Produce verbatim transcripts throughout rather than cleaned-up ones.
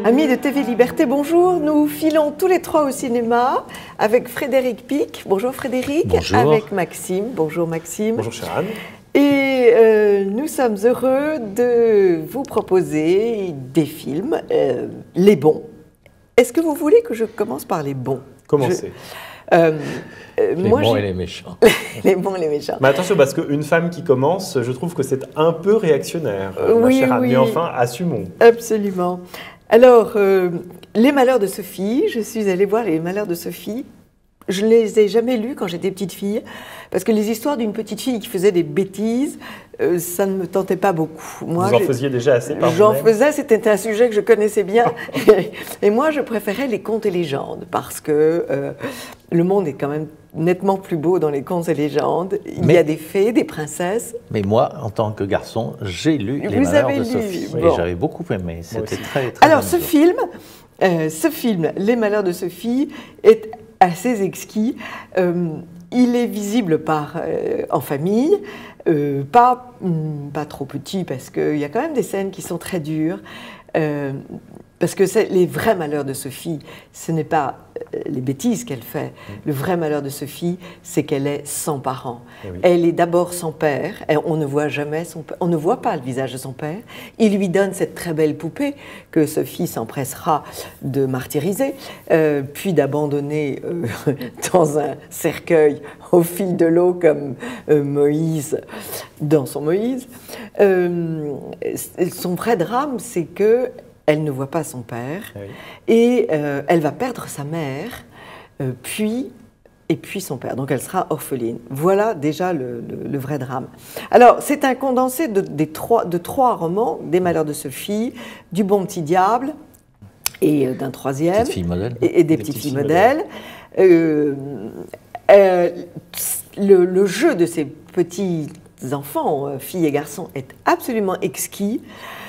Amis de T V Liberté, bonjour. Nous filons tous les trois au cinéma avec Frédéric Pic. Bonjour Frédéric. Bonjour. Avec Maxime. Bonjour Maxime. Bonjour chère Anne. Et euh, nous sommes heureux de vous proposer des films, euh, les bons. Est-ce que vous voulez que je commence par les bons? Commencez. Je, euh, euh, les moi, bons et les méchants. Les bons et les méchants. Mais attention, parce qu'une femme qui commence, je trouve que c'est un peu réactionnaire, euh, ma oui, chère Anne. Oui. Mais enfin, assumons. Absolument. Alors, euh, Les Malheurs de Sophie, je suis allée voir Les Malheurs de Sophie. Je ne les ai jamais lus quand j'étais petite fille, parce que les histoires d'une petite fille qui faisait des bêtises, euh, ça ne me tentait pas beaucoup. Moi, Vous en faisiez déjà assez par J'en faisais, c'était un sujet que je connaissais bien. Et moi, je préférais les contes et légendes, parce que euh, le monde est quand même nettement plus beau dans les contes et légendes. Il mais, y a des fées, des princesses. Mais moi, en tant que garçon, j'ai lu Vous Les Malheurs avez de lu, Sophie. bon. Et j'avais beaucoup aimé. C'était très, très Alors, amusant. ce film, euh, ce film, Les Malheurs de Sophie, est assez exquis. Euh, il est visible par, euh, en famille, euh, pas, mm, pas trop petit, parce qu'il y a quand même des scènes qui sont très dures. Euh, parce que les vrais malheurs de Sophie, ce n'est pas les bêtises qu'elle fait. Le vrai malheur de Sophie, c'est qu'elle est sans parents. Oui. Elle est d'abord sans père. Et on ne voit jamais son père. On ne voit pas le visage de son père. Il lui donne cette très belle poupée que Sophie s'empressera de martyriser, euh, puis d'abandonner euh, dans un cercueil au fil de l'eau comme euh, Moïse dans son Moïse. Euh, son vrai drame, c'est que elle ne voit pas son père, oui. et euh, elle va perdre sa mère, euh, puis, et puis son père. Donc elle sera orpheline. Voilà déjà le, le, le vrai drame. Alors c'est un condensé de, des trois, de trois romans, Des Malheurs de Sophie, Du Bon Petit Diable, et euh, d'un troisième, Petite fille modèle. et, et des, des petites, petites filles modèles. Euh, euh, le, le jeu de ces petits enfants, filles et garçons, est absolument exquis.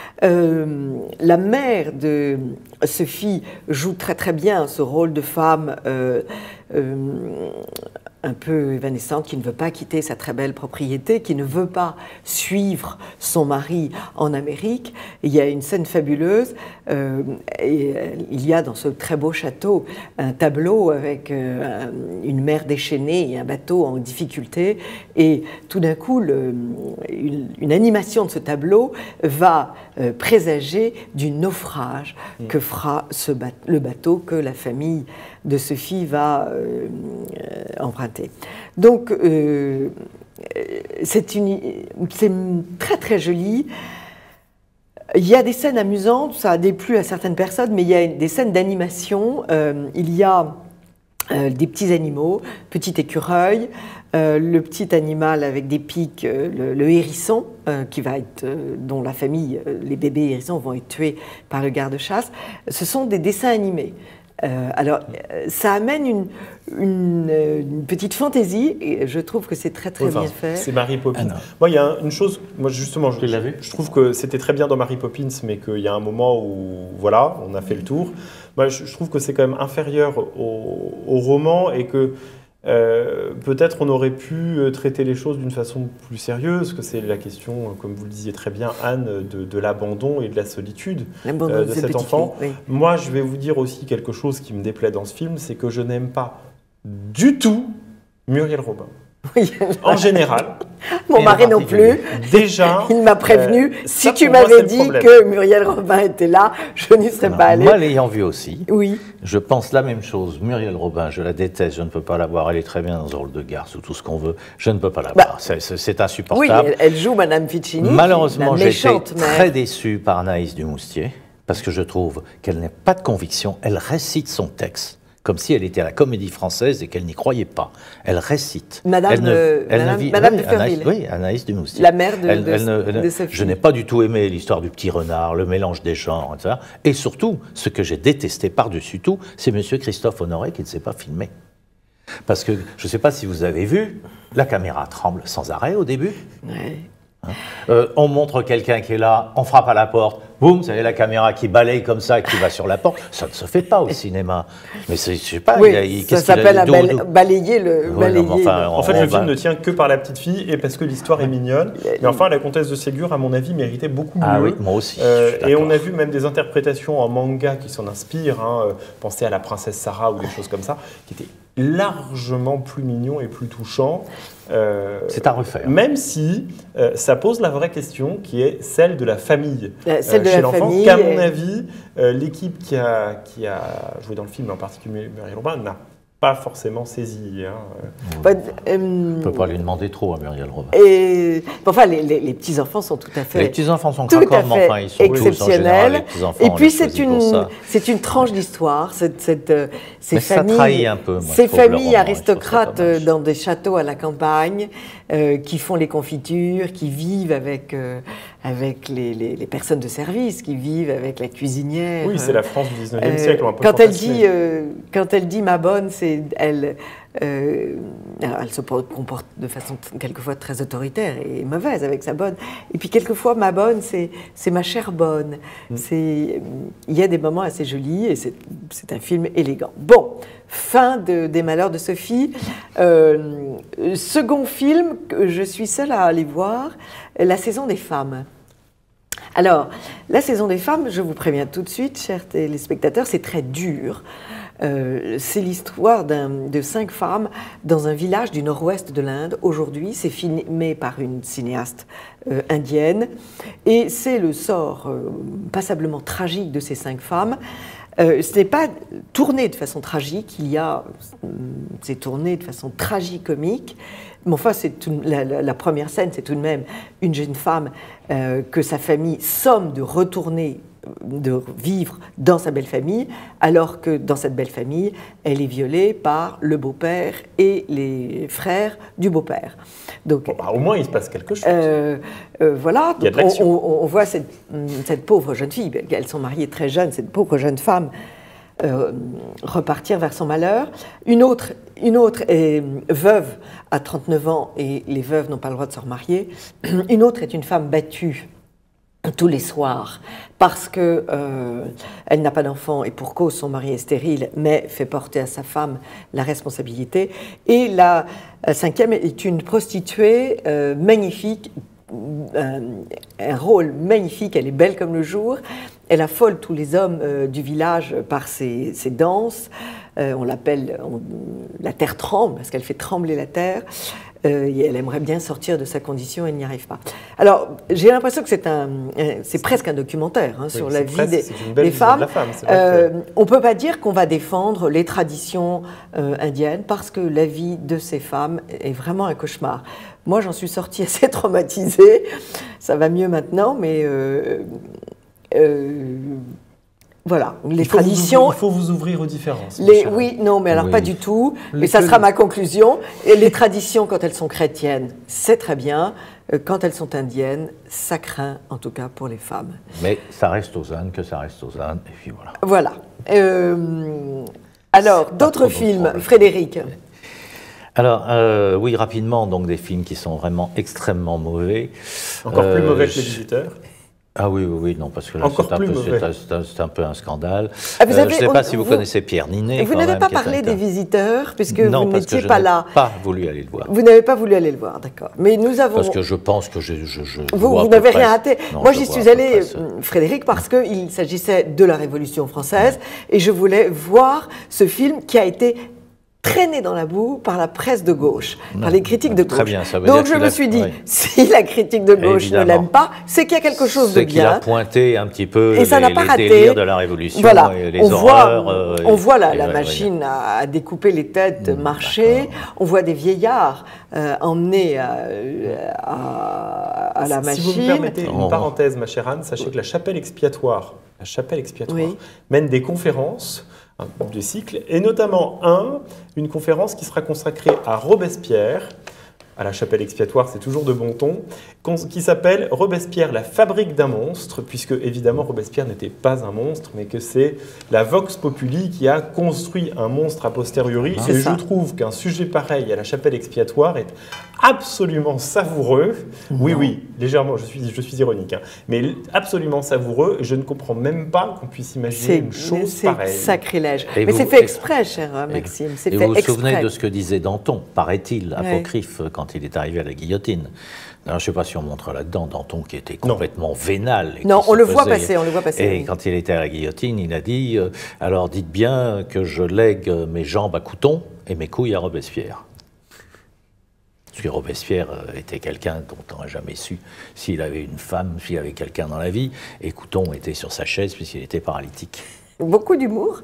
Euh, la mère de Sophie joue très très bien ce rôle de femme euh, euh, un peu évanescente, qui ne veut pas quitter sa très belle propriété, qui ne veut pas suivre son mari en Amérique. Et il y a une scène fabuleuse, euh, et il y a dans ce très beau château un tableau avec euh, une mer déchaînée et un bateau en difficulté, et tout d'un coup le, une, une animation de ce tableau va euh, présager du naufrage mmh. que fera ce ba le bateau que la famille de Sophie va euh, euh, emprunter. Donc, euh, c'est très très joli. Il y a des scènes amusantes, ça a déplu à certaines personnes, mais il y a des scènes d'animation. Euh, il y a euh, des petits animaux, petit écureuil, euh, le petit animal avec des pics, euh, le, le hérisson, euh, qui va être, euh, dont la famille, euh, les bébés hérissons vont être tués par le garde-chasse. Ce sont des dessins animés. Euh, alors, ça amène une, une, une petite fantaisie, et je trouve que c'est très très enfin, bien fait. C'est Mary Poppins. Ah moi, il y a une chose, moi justement, je, je, je trouve que c'était très bien dans Mary Poppins, mais qu'il y a un moment où, voilà, on a fait le tour. Moi, je, je trouve que c'est quand même inférieur au, au roman, et que euh, peut-être on aurait pu traiter les choses d'une façon plus sérieuse, que c'est la question, comme vous le disiez très bien, Anne, de, de l'abandon et de la solitude euh, de cet enfant. Fille, oui. Moi, je vais vous dire aussi quelque chose qui me déplaît dans ce film, c'est que je n'aime pas du tout Muriel Robin. Oui. En général. Mon mari non plus. Déjà. Il m'a prévenu. Euh, si ça, tu m'avais dit que Muriel Robin était là, je n'y serais non, pas allée. Moi, l'ayant vue aussi, oui. je pense la même chose. Muriel Robin, je la déteste, je ne peux pas la voir. Elle est très bien dans ce rôle de garce ou tout ce qu'on veut. Je ne peux pas la voir. Bah, c'est insupportable. Oui, elle, elle joue Madame Ficini. Malheureusement, j'ai été mère. très déçu par Anaïs Dumoustier, parce que je trouve qu'elle n'a pas de conviction. Elle récite son texte comme si elle était à la Comédie Française et qu'elle n'y croyait pas. Elle récite. Madame, elle ne, de, elle Madame, ne vit, Madame oui, de Ferville. Anaïs, oui, Anaïs Dumoustier. La mère de, elle, de, elle ne, de Sophie. Je n'ai pas du tout aimé l'histoire du petit renard, le mélange des genres, et cetera. Et surtout, ce que j'ai détesté par-dessus tout, c'est M. Christophe Honoré qui ne s'est pas filmé. Parce que, je ne sais pas si vous avez vu, la caméra tremble sans arrêt au début. Ouais. Hein euh, on montre quelqu'un qui est là, on frappe à la porte, boum, vous savez, la caméra qui balaye comme ça, qui va sur la porte. Ça ne se fait pas au cinéma. Mais je sais pas. Oui, il a, il, ça s'appelle à bal balayer le. Ouais, balayer non, enfin, le... En fait, on le va... film ne tient que par la petite fille et parce que l'histoire est mignonne. Mais enfin, la comtesse de Ségur, à mon avis, méritait beaucoup mieux. Ah oui, moi aussi. Euh, et on a vu même des interprétations en manga qui s'en inspirent. Hein, euh, pensez à la princesse Sarah ou des choses comme ça, qui étaient largement plus mignons et plus touchants. Euh, C'est à refaire. Même si euh, ça pose la vraie question qui est celle de la famille euh, celle euh, de chez la l'enfant, famille qu'à mon et... avis, euh, l'équipe qui a, qui a joué dans le film, en particulier Muriel Robin, n'a pas forcément saisi. Hein. Bah, euh, on ne peut pas lui demander trop à Muriel Robin. Et, enfin, les, les, les petits-enfants sont tout à fait... Les petits-enfants sont tout craquants, à fait mais enfin, ils sont exceptionnels. Tous, en général, et puis, c'est une, c'est une tranche d'histoire. Cette, cette, euh, ces mais familles, ça trahit un peu, moi, ces familles roman, aristocrates dans des châteaux à la campagne, euh, qui font les confitures, qui vivent avec... Euh, avec les, les, les personnes de service, qui vivent avec la cuisinière. Oui, c'est la France du dix-neuvième euh, siècle. Un peu quand, elle dit, euh, quand elle dit ma bonne, c'est elle, euh, alors elle se comporte de façon quelquefois très autoritaire et mauvaise avec sa bonne. Et puis quelquefois, ma bonne, c'est ma chère bonne. Mm. Il y a des moments assez jolis et c'est un film élégant. Bon, fin de, des Malheurs de Sophie. Euh, second film que je suis seule à aller voir, La Saison des femmes. Alors, La Saison des femmes, je vous préviens tout de suite, chers téléspectateurs, c'est très dur. Euh, c'est l'histoire de cinq femmes dans un village du nord-ouest de l'Inde. Aujourd'hui, c'est filmé par une cinéaste euh, indienne. Et c'est le sort euh, passablement tragique de ces cinq femmes. Euh, ce n'est pas tourné de façon tragique, il y a, c'est tourné de façon tragicomique, mais enfin, c'est la, la, la première scène, c'est tout de même une jeune femme euh, que sa famille somme de retourner, de vivre dans sa belle famille, alors que dans cette belle famille, elle est violée par le beau-père et les frères du beau-père. Donc, bon, bah, au moins, il se passe quelque chose. Euh, euh, voilà, il y a de l'action. on, on, on voit cette, cette pauvre jeune fille, elles sont mariées très jeunes, cette pauvre jeune femme euh, repartir vers son malheur. Une autre, une autre est veuve à trente-neuf ans et les veuves n'ont pas le droit de se remarier. Une autre est une femme battue tous les soirs parce que euh, elle n'a pas d'enfant et pour cause son mari est stérile, mais fait porter à sa femme la responsabilité. Et la cinquième est une prostituée euh, magnifique, un, un rôle magnifique, elle est belle comme le jour, elle affole tous les hommes euh, du village par ses, ses danses, euh, on l'appelle la terre tremble parce qu'elle fait trembler la terre. Euh, et elle aimerait bien sortir de sa condition, elle n'y arrive pas. Alors, j'ai l'impression que c'est un, c'est presque un documentaire hein, oui, sur la vie presque, des, des femmes. De la femme, euh, que... On ne peut pas dire qu'on va défendre les traditions euh, indiennes parce que la vie de ces femmes est vraiment un cauchemar. Moi, j'en suis sortie assez traumatisée. Ça va mieux maintenant, mais... Euh, euh, Voilà, les il faut traditions. Vous, il faut vous ouvrir aux différences. Les, oui, non, mais alors oui. pas du tout. Mais ça sera ma conclusion. Et les traditions, quand elles sont chrétiennes, c'est très bien. Quand elles sont indiennes, ça craint, en tout cas pour les femmes. Mais ça reste aux Indes, que ça reste aux Indes, et puis voilà. Voilà. Euh, alors, d'autres films, Frédéric. Alors, euh, oui, rapidement, donc des films qui sont vraiment extrêmement mauvais. Encore euh, plus mauvais que Les Visiteurs. Ah oui, oui, oui, non, parce que là, c'est un, un, un peu un scandale. Ah, vous euh, avez, je ne sais on, pas si vous, vous connaissez Pierre Ninet. Vous n'avez pas parlé un... des Visiteurs, puisque non, vous n'étiez pas là. Non, parce que je n'ai pas voulu aller le voir. Vous n'avez pas voulu aller le voir, d'accord. Mais nous avons... Parce que je pense que je... je, je vous vous n'avez rien raté. Non, moi, j'y suis allée, Frédéric, parce qu'il s'agissait de la Révolution française, et je voulais voir ce film qui a été... traîné dans la boue par la presse de gauche, non, par les critiques de gauche. Très bien, ça veut Donc dire je me suis dit, oui. si la critique de gauche Évidemment. ne l'aime pas, c'est qu'il y a quelque chose de bien. C'est qu'il a pointé un petit peu et ça les, pas les raté. délires de la Révolution voilà. et les on horreurs. Voit, euh, on voit la, et, la et, machine ouais. à, à découper les têtes mmh, marcher, on voit des vieillards euh, emmenés à, à, à la si machine. Si vous me permettez une parenthèse, ma chère Anne, sachez que la chapelle expiatoire, la chapelle expiatoire oui. mène des conférences des cycles, et notamment un, une conférence qui sera consacrée à Robespierre, à la chapelle expiatoire, c'est toujours de bon ton, qui s'appelle Robespierre, la fabrique d'un monstre, puisque évidemment Robespierre n'était pas un monstre, mais que c'est la Vox Populi qui a construit un monstre a posteriori. Et je trouve qu'un sujet pareil à la chapelle expiatoire est absolument savoureux. Non. Oui, oui, légèrement, je suis, je suis ironique, hein, mais absolument savoureux. Je ne comprends même pas qu'on puisse imaginer une chose pareille. C'est sacrilège. Et mais c'est fait exprès, cher Maxime. Et, et vous vous souvenez de ce que disait Danton, paraît-il, apocryphe, ouais. quand il est arrivé à la guillotine. Alors, je ne sais pas si on montre là-dedans Danton qui était complètement non. vénal. Et non, on le, voit passer, on le voit passer. Et oui. quand il était à la guillotine, il a dit euh, « Alors dites bien que je lègue mes jambes à Couthon et mes couilles à Robespierre. » Parce que Robespierre était quelqu'un dont on n'a jamais su s'il avait une femme, s'il avait quelqu'un dans la vie, et Couthon était sur sa chaise puisqu'il était paralytique. Beaucoup d'humour.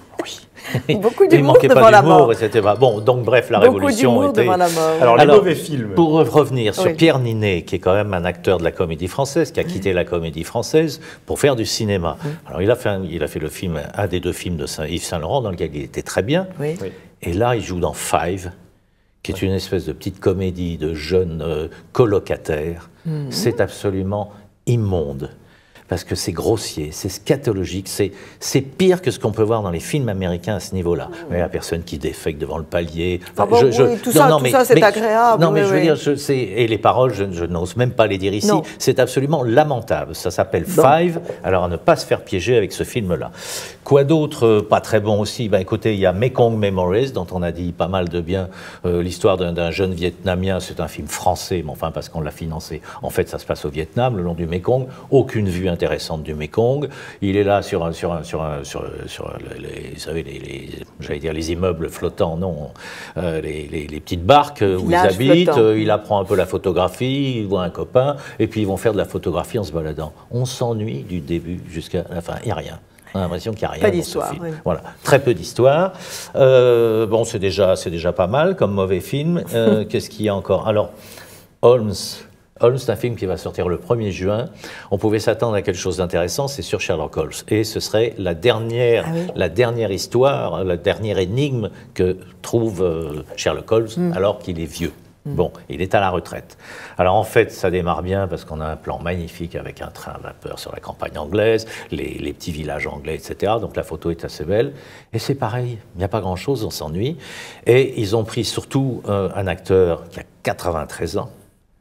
Oui. Beaucoup d'humour il manquait devant pas la d'humour, mort. et c'était pas bon. Donc bref, la Beaucoup révolution était. Devant la mort. Alors les Alors, mauvais films. Pour revenir sur oui. Pierre Ninet, qui est quand même un acteur de la Comédie Française, qui a quitté la Comédie Française pour faire du cinéma. Oui. Alors il a fait, un, il a fait le film, un des deux films de Saint, Yves Saint Laurent, dans lequel il était très bien. Oui. Oui. Et là, il joue dans Five, qui est oui. une espèce de petite comédie de jeunes euh, colocataires. Mm-hmm. C'est absolument immonde. Parce que c'est grossier, c'est scatologique, c'est pire que ce qu'on peut voir dans les films américains à ce niveau-là. Mmh. Il n'y a personne qui défèque devant le palier. Enfin, bon, je, je, oui, tout non, ça, non, tout ça c'est agréable. Non, mais oui, je veux oui. dire, je, et les paroles, je, je n'ose même pas les dire ici. C'est absolument lamentable. Ça s'appelle Five. Alors, à ne pas se faire piéger avec ce film-là. Quoi d'autre, pas très bon aussi? Ben, écoutez, il y a Mekong Memories, dont on a dit pas mal de bien. Euh, L'histoire d'un jeune Vietnamien, c'est un film français, mais enfin, parce qu'on l'a financé. En fait, ça se passe au Vietnam, le long du Mekong. Aucune vue intéressante du Mekong. Il est là sur sur sur sur, sur les, vous savez les, les j'allais dire les immeubles flottants, non, euh, les, les, les petites barques où ils habitent. Euh, il apprend un peu la photographie, il voit un copain, et puis ils vont faire de la photographie en se baladant. On s'ennuie du début jusqu'à la fin. Il n'y a rien. On a l'impression qu'il n'y a rien dans ce film. Oui. Voilà, très peu d'histoire. Euh, bon, c'est déjà c'est déjà pas mal comme mauvais film. Euh, Qu'est-ce qu'il y a encore? Alors, Holmes. Holmes, c'est un film qui va sortir le premier juin. On pouvait s'attendre à quelque chose d'intéressant, c'est sur Sherlock Holmes. Et ce serait la dernière, ah oui. la dernière histoire, la dernière énigme que trouve euh, Sherlock Holmes mm. alors qu'il est vieux. Mm. Bon, il est à la retraite. Alors en fait, ça démarre bien parce qu'on a un plan magnifique avec un train à vapeur sur la campagne anglaise, les, les petits villages anglais, et cetera. Donc la photo est assez belle. Et c'est pareil, il n'y a pas grand-chose, on s'ennuie. Et ils ont pris surtout euh, un acteur qui a quatre-vingt-treize ans,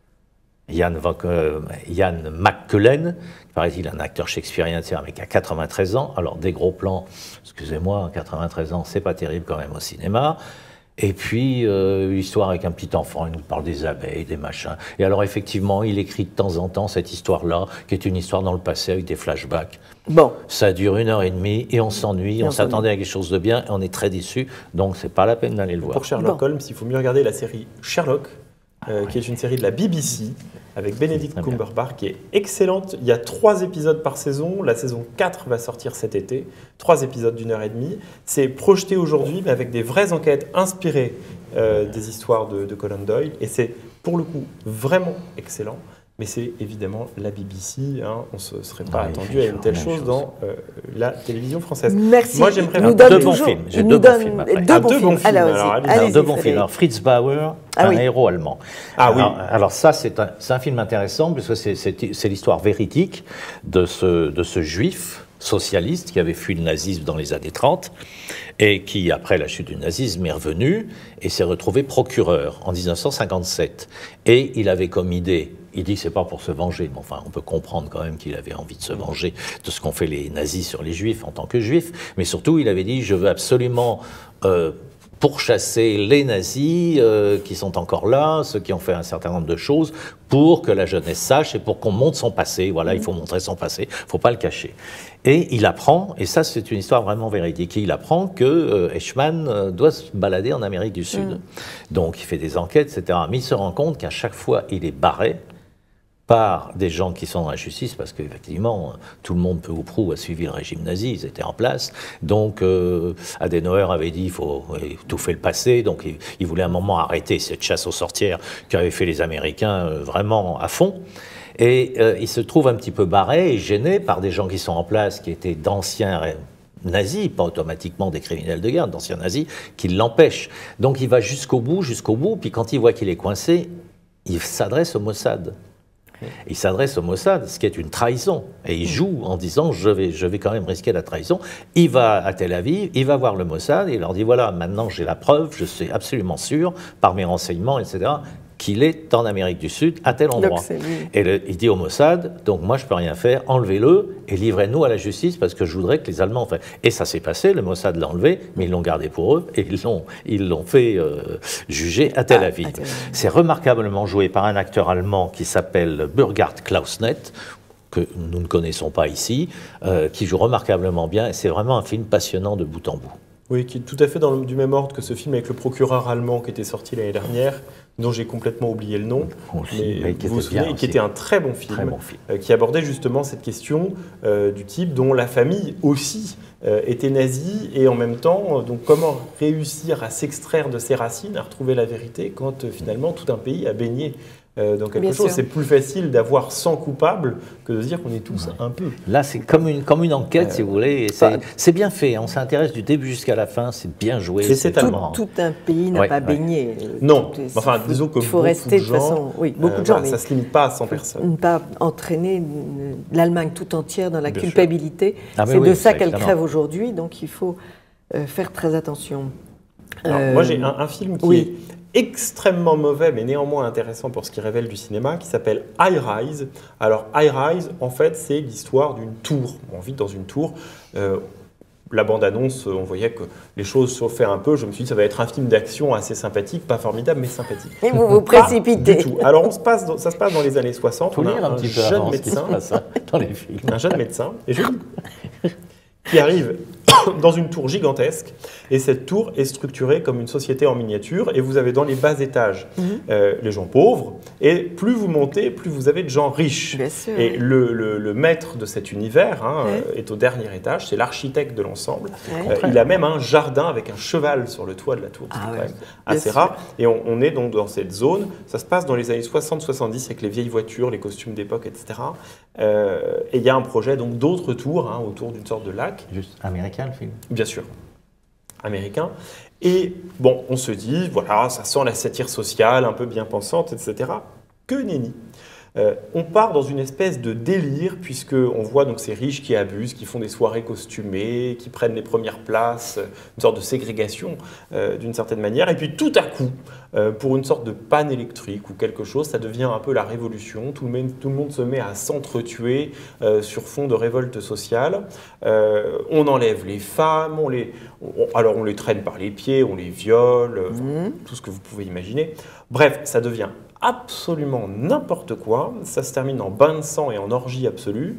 Ian, euh, Ian McKellen, paraît-il un acteur shakespearien, mais qui a quatre-vingt-treize ans. Alors des gros plans, excusez-moi, quatre-vingt-treize ans, c'est pas terrible quand même au cinéma. Et puis, euh, l'histoire avec un petit enfant, il nous parle des abeilles, des machins. Et alors, effectivement, il écrit de temps en temps cette histoire-là, qui est une histoire dans le passé avec des flashbacks. Bon. Ça dure une heure et demie, et on s'ennuie, on, on s'attendait à quelque chose de bien, et on est très déçus, donc c'est pas la peine d'aller le voir. Pour Sherlock bon. Holmes, il faut mieux regarder la série Sherlock, Euh, qui est une série de la B B C avec Benedict Cumberbatch qui est excellente. Il y a trois épisodes par saison. La saison quatre va sortir cet été. Trois épisodes d'une heure et demie. C'est projeté aujourd'hui, mais avec des vraies enquêtes inspirées euh, des histoires de, de Conan Doyle. Et c'est pour le coup vraiment excellent. Mais c'est évidemment la B B C. Hein, on ne se serait pas ouais, attendu à une telle chose, chose dans euh, la télévision française. Merci. Moi, j'aimerais nous donne deux toujours, bons films. J'ai nous deux donne bons films. Après. Deux, ah, bons deux films. bons films. Alors, alors, allez, alors, allez deux bons films. Alors, Fritz Bauer, ah, un oui. héros allemand. Ah oui. Alors, alors ça, c'est un, un film intéressant parce que c'est l'histoire véridique de ce, de ce juif socialiste qui avait fui le nazisme dans les années trente et qui, après la chute du nazisme, est revenu et s'est retrouvé procureur en mille neuf cent cinquante-sept. Et il avait comme idée, il dit que c'est pas pour se venger, mais enfin on peut comprendre quand même qu'il avait envie de se venger de ce qu'ont fait les nazis sur les juifs en tant que juifs, mais surtout il avait dit je veux absolument euh, pourchasser les nazis euh, qui sont encore là, ceux qui ont fait un certain nombre de choses, pour que la jeunesse sache et pour qu'on montre son passé. Voilà, il faut montrer son passé, il ne faut pas le cacher. Et il apprend, et ça c'est une histoire vraiment véridique, il apprend que euh, Eichmann euh, doit se balader en Amérique du Sud. Mm. Donc il fait des enquêtes, et cetera. Mais il se rend compte qu'à chaque fois il est barré par des gens qui sont dans la justice, parce qu'effectivement, tout le monde, peu ou prou, a suivi le régime nazi, ils étaient en place. Donc, euh, Adenauer avait dit qu'il faut étouffer le passé, donc il, il voulait à un moment arrêter cette chasse aux sorcières qu'avaient fait les Américains euh, vraiment à fond. Et euh, il se trouve un petit peu barré et gêné par des gens qui sont en place, qui étaient d'anciens nazis, pas automatiquement des criminels de guerre, d'anciens nazis, qui l'empêchent. Donc il va jusqu'au bout, jusqu'au bout, puis quand il voit qu'il est coincé, il s'adresse au Mossad. Il s'adresse au Mossad, ce qui est une trahison. Et il joue en disant, je vais, je vais quand même risquer la trahison. Il va à Tel Aviv, il va voir le Mossad, et il leur dit, voilà, maintenant j'ai la preuve, je suis absolument sûr, par mes renseignements, et cetera, qu'il est en Amérique du Sud, à tel endroit. Et le, il dit au Mossad, donc moi je peux rien faire, enlevez-le et livrez-nous à la justice parce que je voudrais que les Allemands... Enfin, et ça s'est passé, le Mossad l'a enlevé, mais ils l'ont gardé pour eux et ils l'ont ils l'ont fait euh, juger à Tel Aviv. Ah, c'est remarquablement joué par un acteur allemand qui s'appelle Burkhard Klausnet, que nous ne connaissons pas ici, euh, qui joue remarquablement bien, et c'est vraiment un film passionnant de bout en bout. Oui, qui est tout à fait dans le, du même ordre que ce film avec le procureur allemand qui était sorti l'année dernière, dont j'ai complètement oublié le nom, aussi, mais qui, vous était vous souvenez, qui était un très bon film, très bon film. Euh, qui abordait justement cette question euh, du type dont la famille aussi euh, était nazie, et en même temps, euh, donc comment réussir à s'extraire de ses racines, à retrouver la vérité, quand euh, finalement tout un pays a baigné Euh, dans quelque Bien chose. C'est plus facile d'avoir cent coupables que de se dire qu'on est tous ouais. un peu. Là, c'est comme une, comme une enquête, euh, si vous voulez. C'est bien fait. On s'intéresse du début jusqu'à la fin. C'est bien joué. C'est tellement... tout, tout un pays n'a ouais, pas ouais. baigné. Non. Est, enfin, disons que beaucoup rester, de gens, façon, oui, beaucoup euh, de gens, voilà, ça ne se limite pas à cent personnes. Ne pas entraîner l'Allemagne tout entière dans la bien culpabilité. Ah, c'est oui, de ça qu'elle crève aujourd'hui. Donc, il faut euh, faire très attention. Alors, euh, moi, j'ai un, un film qui oui. est extrêmement mauvais, mais néanmoins intéressant pour ce qui révèle du cinéma, qui s'appelle High Rise. Alors, High Rise, en fait, c'est l'histoire d'une tour. On vit dans une tour. Euh, la bande-annonce, on voyait que les choses se fait un peu. Je me suis dit, ça va être un film d'action assez sympathique, pas formidable, mais sympathique. Et vous vous précipitez. Pas du tout. Alors, on se passe dans, ça se passe dans les années soixante. Faut on a lire un, un petit jeune peu médecin, dans les films. Un jeune médecin, et je... qui arrive dans une tour gigantesque, et cette tour est structurée comme une société en miniature, et vous avez dans les bas étages mmh. euh, les gens pauvres, et plus vous montez, plus vous avez de gens riches. Bien sûr, et oui. le, le, le maître de cet univers hein, oui. est au dernier étage, c'est l'architecte de l'ensemble. Oui. Euh, il a même un jardin avec un cheval sur le toit de la tour, c'est ah, quand ouais. même assez Bien rare. Sûr. Et on, on est donc dans cette zone, ça se passe dans les années soixante soixante-dix avec les vieilles voitures, les costumes d'époque, et cetera. Euh, et il y a un projet donc d'autres tours hein, autour d'une sorte de lac. Juste américain le film. Bien sûr, américain. Et bon, on se dit, voilà, ça sent la satire sociale, un peu bien pensante, et cetera. Que nenni. Euh, on part dans une espèce de délire, puisqu'on voit donc ces riches qui abusent, qui font des soirées costumées, qui prennent les premières places, une sorte de ségrégation euh, d'une certaine manière. Et puis tout à coup, euh, pour une sorte de panne électrique ou quelque chose, ça devient un peu la révolution. Tout le monde, tout le monde se met à s'entretuer euh, sur fond de révolte sociale. Euh, on enlève les femmes, on les, on, alors on les traîne par les pieds, on les viole, euh, mmh. tout ce que vous pouvez imaginer. Bref, ça devient absolument n'importe quoi, ça se termine en bain de sang et en orgie absolue.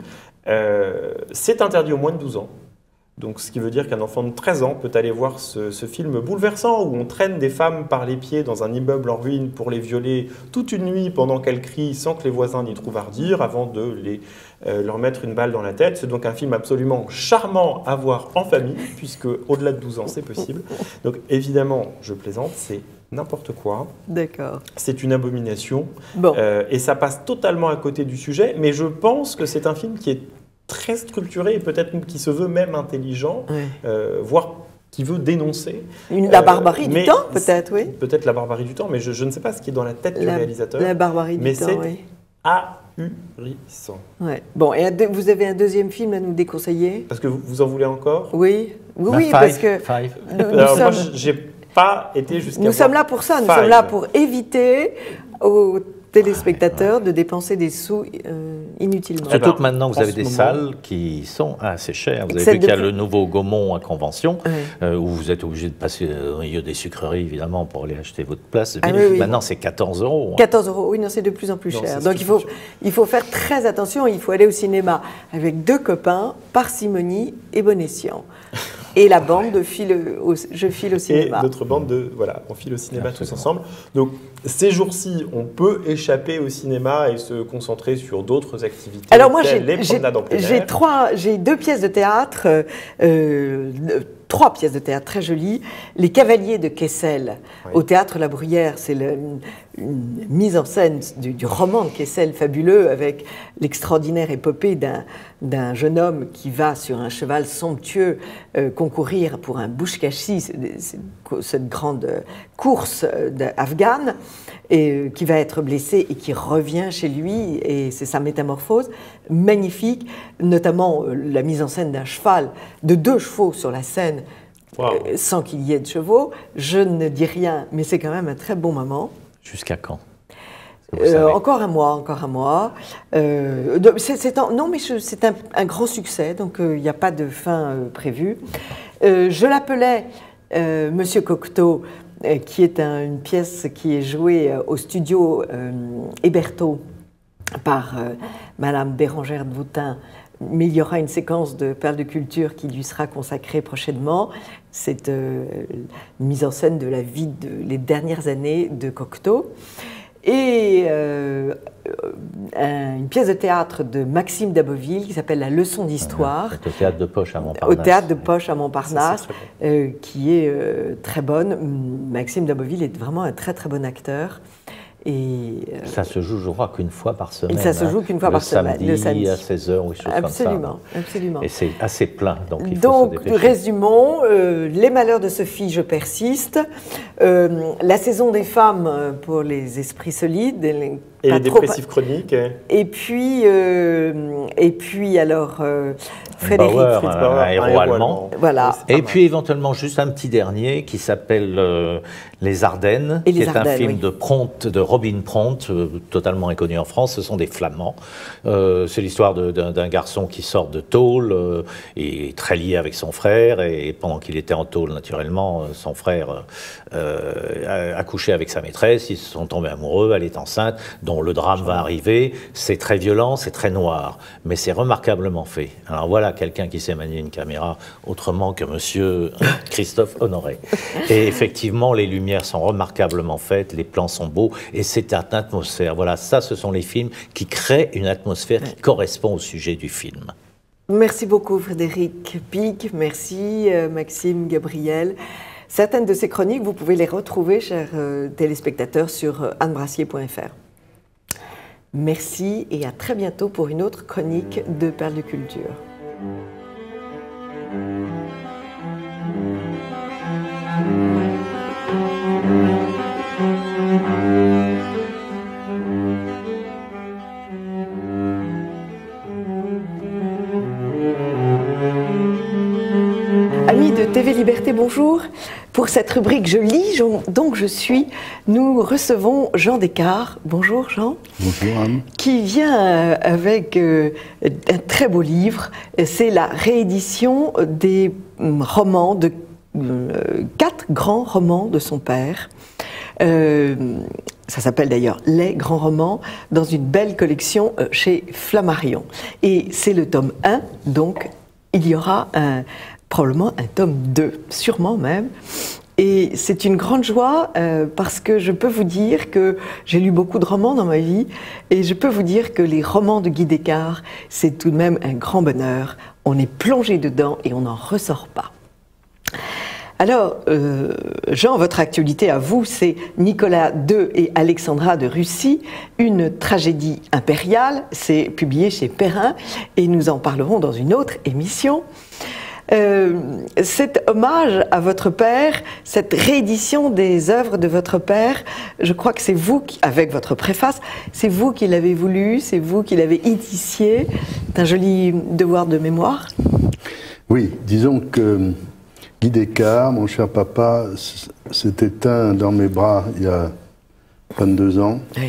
Euh, c'est interdit aux moins de douze ans. Donc, ce qui veut dire qu'un enfant de treize ans peut aller voir ce, ce film bouleversant où on traîne des femmes par les pieds dans un immeuble en ruine pour les violer toute une nuit pendant qu'elles crient sans que les voisins n'y trouvent à redire avant de les, euh, leur mettre une balle dans la tête. C'est donc un film absolument charmant à voir en famille puisque au-delà de douze ans, c'est possible. Donc, évidemment, je plaisante, c'est n'importe quoi. D'accord. C'est une abomination. Bon. Euh, et ça passe totalement à côté du sujet, mais je pense que c'est un film qui est très structuré et peut-être qui se veut même intelligent, oui. euh, voire qui veut dénoncer. Une, la barbarie euh, du temps, peut-être, oui. Peut-être la barbarie du temps, mais je, je ne sais pas ce qui est dans la tête la, du réalisateur. La barbarie du mais temps, oui. Mais c'est ahurissant. Ouais. Bon, et vous avez un deuxième film à nous déconseiller? Parce que vous, vous en voulez encore? Oui, oui, bah, oui five, parce que... Five. Nous, nous Alors, sommes... moi, j'ai pas été jusqu'à Nous sommes là pour ça, nous five. sommes là pour éviter aux téléspectateurs de dépenser des sous euh, inutilement. Surtout que maintenant vous avez des moment... salles qui sont assez chères. Vous avez vu qu'il y a le nouveau Gaumont à Convention, oui. euh, où vous êtes obligé de passer au milieu des sucreries, évidemment, pour aller acheter votre place. Ah, oui, oui. Maintenant, c'est quatorze euros. Hein. quatorze euros, oui, non, c'est de plus en plus non, cher. Donc il faut, il faut faire très attention, il faut aller au cinéma avec deux copains, parcimonie et bon escient. Et la bande de file au, je file au cinéma. Et notre bande de, voilà, on file au cinéma Absolument. tous ensemble. Donc, ces jours-ci, on peut échapper au cinéma et se concentrer sur d'autres activités. Alors moi, j'ai trois, j'ai deux pièces de théâtre, euh, trois pièces de théâtre très jolies. Les Cavaliers de Kessel, oui. au Théâtre La Bruyère, c'est le une mise en scène du, du roman de Kessel fabuleux, avec l'extraordinaire épopée d'un d'un jeune homme qui va sur un cheval somptueux euh, concourir pour un bouchkashi, cette grande course afghane, et euh, qui va être blessé et qui revient chez lui, et c'est sa métamorphose magnifique, notamment euh, la mise en scène d'un cheval, de deux chevaux sur la scène, wow. euh, sans qu'il y ait de chevaux. Je ne dis rien, mais c'est quand même un très bon moment. Jusqu'à quand? Euh, encore un mois, encore un mois. Euh, c'est, c'est un, non, mais c'est un, un grand succès, donc il euh, n'y a pas de fin euh, prévue. Euh, je l'appelais euh, Monsieur Cocteau, euh, qui est un, une pièce qui est jouée euh, au studio euh, Hébertot par euh, Madame Bérangère de Vautin. Mais il y aura une séquence de Perles de culture qui lui sera consacrée prochainement. C'est euh, une mise en scène de la vie de les dernières années de Cocteau. Et euh, un, une pièce de théâtre de Maxime Daboville qui s'appelle La leçon d'histoire. C'est au théâtre de Poche à Montparnasse. Au théâtre de Poche à Montparnasse, euh, qui est euh, très bonne. Maxime Daboville est vraiment un très très bon acteur. Et euh, ça se joue, je crois, qu'une fois par semaine. Ça se joue qu'une fois le par samedi, semaine. Le samedi à seize heures ou quelque chose absolument, comme ça. Absolument. Et c'est assez plein, donc il faut donc, se dépêcher. Résumons, euh, Les malheurs de Sophie, je persiste. Euh, la saison des femmes pour les esprits solides. Les, et les dépressifs chroniques. Et puis, euh, et puis alors, euh, Frédéric Bauer, Fritz un, Bauer, un héros allemand. Voilà. Et puis éventuellement juste un petit dernier qui s'appelle euh, Les Ardennes, et qui les est Ardennes, un film oui. de Prompte, de Robin Prompte, euh, totalement inconnu en France. Ce sont des Flamands. Euh, c'est l'histoire d'un, d'un garçon qui sort de tôle euh, et est très lié avec son frère. Et pendant qu'il était en tôle, naturellement, son frère euh, a couché avec sa maîtresse. Ils se sont tombés amoureux. Elle est enceinte. dont le drame va arriver. C'est très violent, c'est très noir, mais c'est remarquablement fait. Alors voilà quelqu'un qui sait manier une caméra autrement que monsieur Christophe Honoré. Et effectivement, les lumières sont remarquablement faites, les plans sont beaux, et c'est une atmosphère. Voilà, ça, ce sont les films qui créent une atmosphère qui correspond au sujet du film. Merci beaucoup Frédéric Pic, merci euh, Maxime Gabriel. Certaines de ces chroniques, vous pouvez les retrouver, chers euh, téléspectateurs, sur euh, anne brassier point f r. Merci et à très bientôt pour une autre chronique de Perles de culture. Amis de T V Liberté, bonjour. Pour cette rubrique Je lis, donc je suis, nous recevons Jean Descartes. Bonjour Jean. Bonjour Anne. Qui vient avec euh, un très beau livre. C'est la réédition des romans, de euh, quatre grands romans de son père. Euh, ça s'appelle d'ailleurs Les Grands Romans, dans une belle collection euh, chez Flammarion. Et c'est le tome un, donc il y aura un... probablement un tome deux, sûrement même. Et c'est une grande joie euh, parce que je peux vous dire que j'ai lu beaucoup de romans dans ma vie et je peux vous dire que les romans de Guy Descartes, c'est tout de même un grand bonheur. On est plongé dedans et on n'en ressort pas. Alors, euh, Jean, votre actualité à vous, c'est Nicolas deux et Alexandra de Russie, une tragédie impériale. C'est publié chez Perrin et nous en parlerons dans une autre émission. Euh, cet hommage à votre père, cette réédition des œuvres de votre père, je crois que c'est vous, qui, avec votre préface, c'est vous qui l'avez voulu, c'est vous qui l'avez initié. C'est un joli devoir de mémoire. Oui, disons que Guy Descartes, mon cher papa, s'est éteint dans mes bras il y a vingt-deux ans. Oui.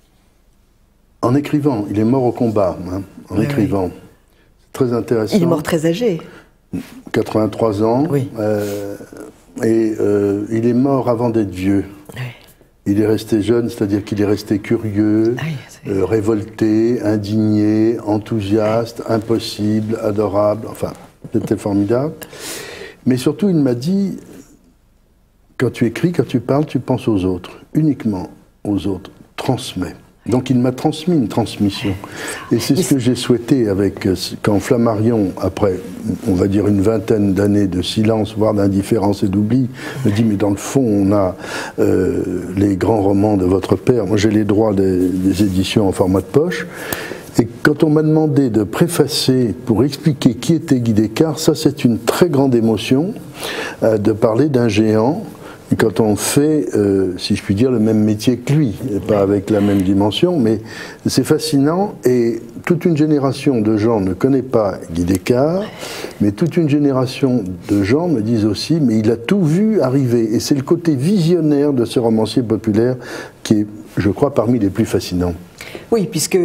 En écrivant, il est mort au combat, hein, en oui, écrivant. Oui. C'est très intéressant. Il est mort très âgé. quatre-vingt-trois ans, oui. euh, et euh, il est mort avant d'être vieux. Oui. Il est resté jeune, c'est-à-dire qu'il est resté curieux, oui, euh, révolté, indigné, enthousiaste, oui. impossible, adorable, enfin, c'était formidable. Mais surtout, il m'a dit, quand tu écris, quand tu parles, tu penses aux autres, uniquement aux autres, transmets. Donc il m'a transmis une transmission. Et c'est ce que j'ai souhaité avec, quand Flammarion, après, on va dire une vingtaine d'années de silence, voire d'indifférence et d'oubli, me dit, mais dans le fond, on a euh, les grands romans de votre père. Moi, j'ai les droits des, des éditions en format de poche. Et quand on m'a demandé de préfacer pour expliquer qui était Guy Descartes, ça c'est une très grande émotion, euh, de parler d'un géant. Et quand on fait, euh, si je puis dire, le même métier que lui, et pas avec la même dimension, mais c'est fascinant. Et toute une génération de gens ne connaît pas Guy Descartes, mais toute une génération de gens me disent aussi, mais il a tout vu arriver. Et c'est le côté visionnaire de ce romancier populaire qui est, je crois, parmi les plus fascinants. Oui, puisque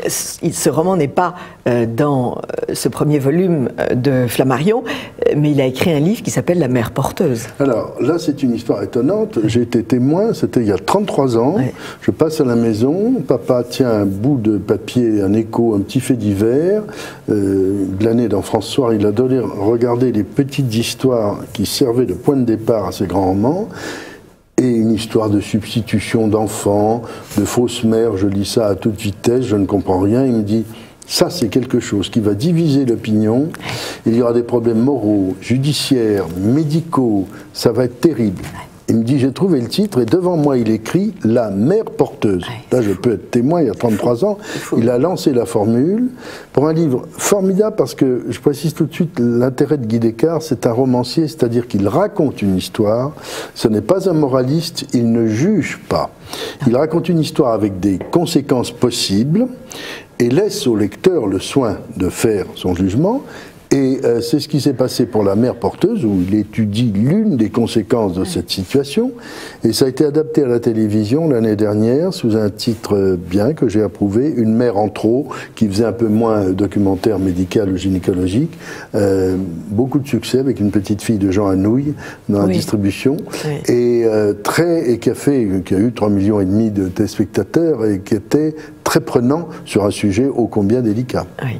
ce roman n'est pas dans ce premier volume de Flammarion, mais il a écrit un livre qui s'appelle La mère porteuse. Alors là, c'est une histoire étonnante. J'ai été témoin, c'était il y a trente-trois ans. Ouais. Je passe à la maison, papa tient un bout de papier, un écho, un petit fait divers. Euh, glané dans François, il a donné regarder les petites histoires qui servaient de point de départ à ces grands romans. Et une histoire de substitution d'enfants, de fausses mères, je lis ça à toute vitesse, je ne comprends rien. Il me dit, ça c'est quelque chose qui va diviser l'opinion, il y aura des problèmes moraux, judiciaires, médicaux, ça va être terrible. Il me dit, j'ai trouvé le titre, et devant moi il écrit « La mère porteuse ». Là je peux être témoin, il y a trente-trois ans, il a lancé la formule pour un livre formidable, parce que, je précise tout de suite, l'intérêt de Guy Descartes, c'est un romancier, c'est-à-dire qu'il raconte une histoire, ce n'est pas un moraliste, il ne juge pas. Il raconte une histoire avec des conséquences possibles, et laisse au lecteur le soin de faire son jugement. Et euh, c'est ce qui s'est passé pour La mère porteuse, où il étudie l'une des conséquences de cette situation. Et ça a été adapté à la télévision l'année dernière, sous un titre bien que j'ai approuvé, Une mère en trop, qui faisait un peu moins documentaire médical ou gynécologique. Euh, beaucoup de succès avec une petite fille de Jean Anouilh dans la oui. distribution. Oui. Et, euh, très, et qui a, fait, qui a eu trois millions et demi de téléspectateurs et qui était très prenant sur un sujet ô combien délicat. Oui.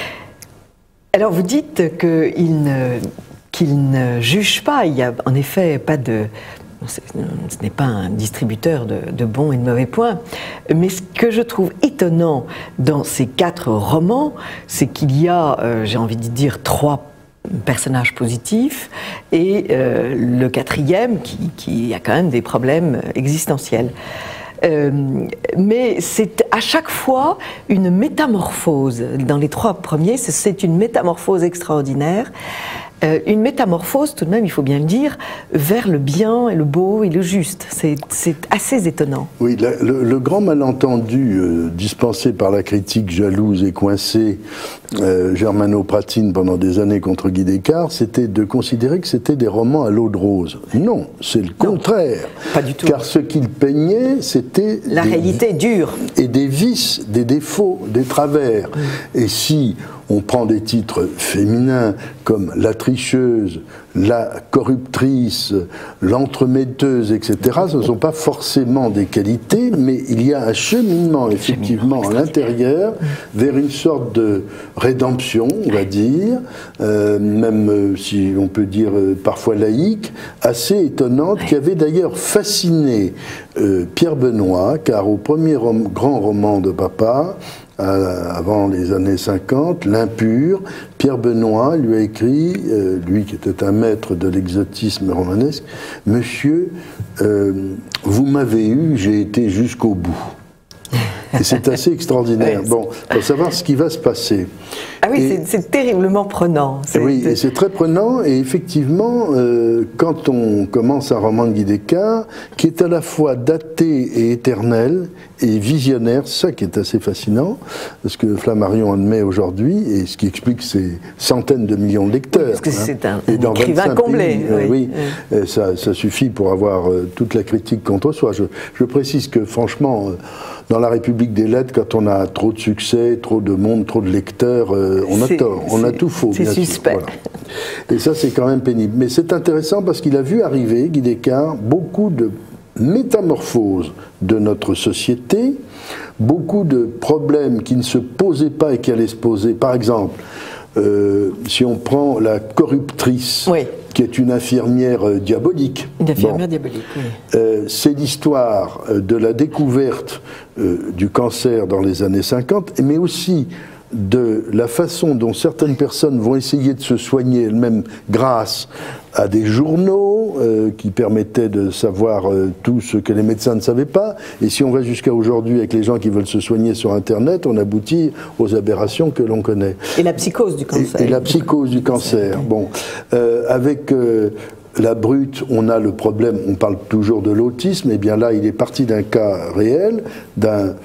Alors vous dites qu'il ne, qu'il ne juge pas, il n'y a en effet pas de... Ce n'est pas un distributeur de, de bons et de mauvais points, mais ce que je trouve étonnant dans ces quatre romans, c'est qu'il y a, euh, j'ai envie de dire, trois personnages positifs et euh, le quatrième qui, qui a quand même des problèmes existentiels. Euh, mais c'est à chaque fois une métamorphose. Dans les trois premiers, c'est une métamorphose extraordinaire. Euh, une métamorphose, tout de même, il faut bien le dire, vers le bien et le beau et le juste. C'est assez étonnant. Oui, la, le, le grand malentendu euh, dispensé par la critique jalouse et coincée euh, germano-pratine pendant des années contre Guy Descartes, c'était de considérer que c'était des romans à l'eau de rose. Non, c'est le contraire. Pas du tout. Car ce qu'il peignait, c'était... La des, réalité dure. Et des vices, des défauts, des travers. Mmh. Et si... on prend des titres féminins comme la tricheuse, la corruptrice, l'entremetteuse, et cetera. Ce ne sont pas forcément des qualités, mais il y a un cheminement, effectivement, à l'intérieur, vers une sorte de rédemption, on va dire, euh, même si on peut dire euh, parfois laïque, assez étonnante, qui avait d'ailleurs fasciné euh, Pierre Benoît, car au premier rom grand roman de papa, avant les années cinquante, L'Impur, Pierre Benoît lui a écrit, euh, lui qui était un maître de l'exotisme romanesque, « Monsieur, euh, vous m'avez eu, j'ai été jusqu'au bout ». Et c'est assez extraordinaire. Oui, bon, pour savoir ce qui va se passer. Ah oui, c'est terriblement prenant. Oui, et c'est très prenant. Et effectivement, euh, quand on commence un roman de Guy Descartes, qui est à la fois daté et éternel, et visionnaire, ça qui est assez fascinant, ce que Flammarion admet aujourd'hui, et ce qui explique ses centaines de millions de lecteurs. Parce que hein, c'est un, un écrivain comblé. Pays, euh, oui, oui. oui. Ça, ça suffit pour avoir euh, toute la critique contre soi. Je, je précise que franchement, euh, dans la République des lettres, quand on a trop de succès, trop de monde, trop de lecteurs, euh, on a tort, on a tout faux. C'est suspect. Sûr, voilà. Et ça, c'est quand même pénible. Mais c'est intéressant parce qu'il a vu arriver, Guy Descartes, beaucoup de métamorphoses de notre société, beaucoup de problèmes qui ne se posaient pas et qui allaient se poser. Par exemple, euh, si on prend la corruptrice, oui. qui est une infirmière euh, diabolique. Une infirmière bon. diabolique, oui. Euh, c'est l'histoire de la découverte euh, du cancer dans les années cinquante, mais aussi de la façon dont certaines personnes vont essayer de se soigner elles-mêmes grâce à des journaux euh, qui permettaient de savoir euh, tout ce que les médecins ne savaient pas. Et si on va jusqu'à aujourd'hui avec les gens qui veulent se soigner sur Internet, on aboutit aux aberrations que l'on connaît. Et la psychose du cancer. Et, et la psychose du cancer. Bon, euh, avec... Euh, la brute, on a le problème, on parle toujours de l'autisme, et bien là, il est parti d'un cas réel, d'un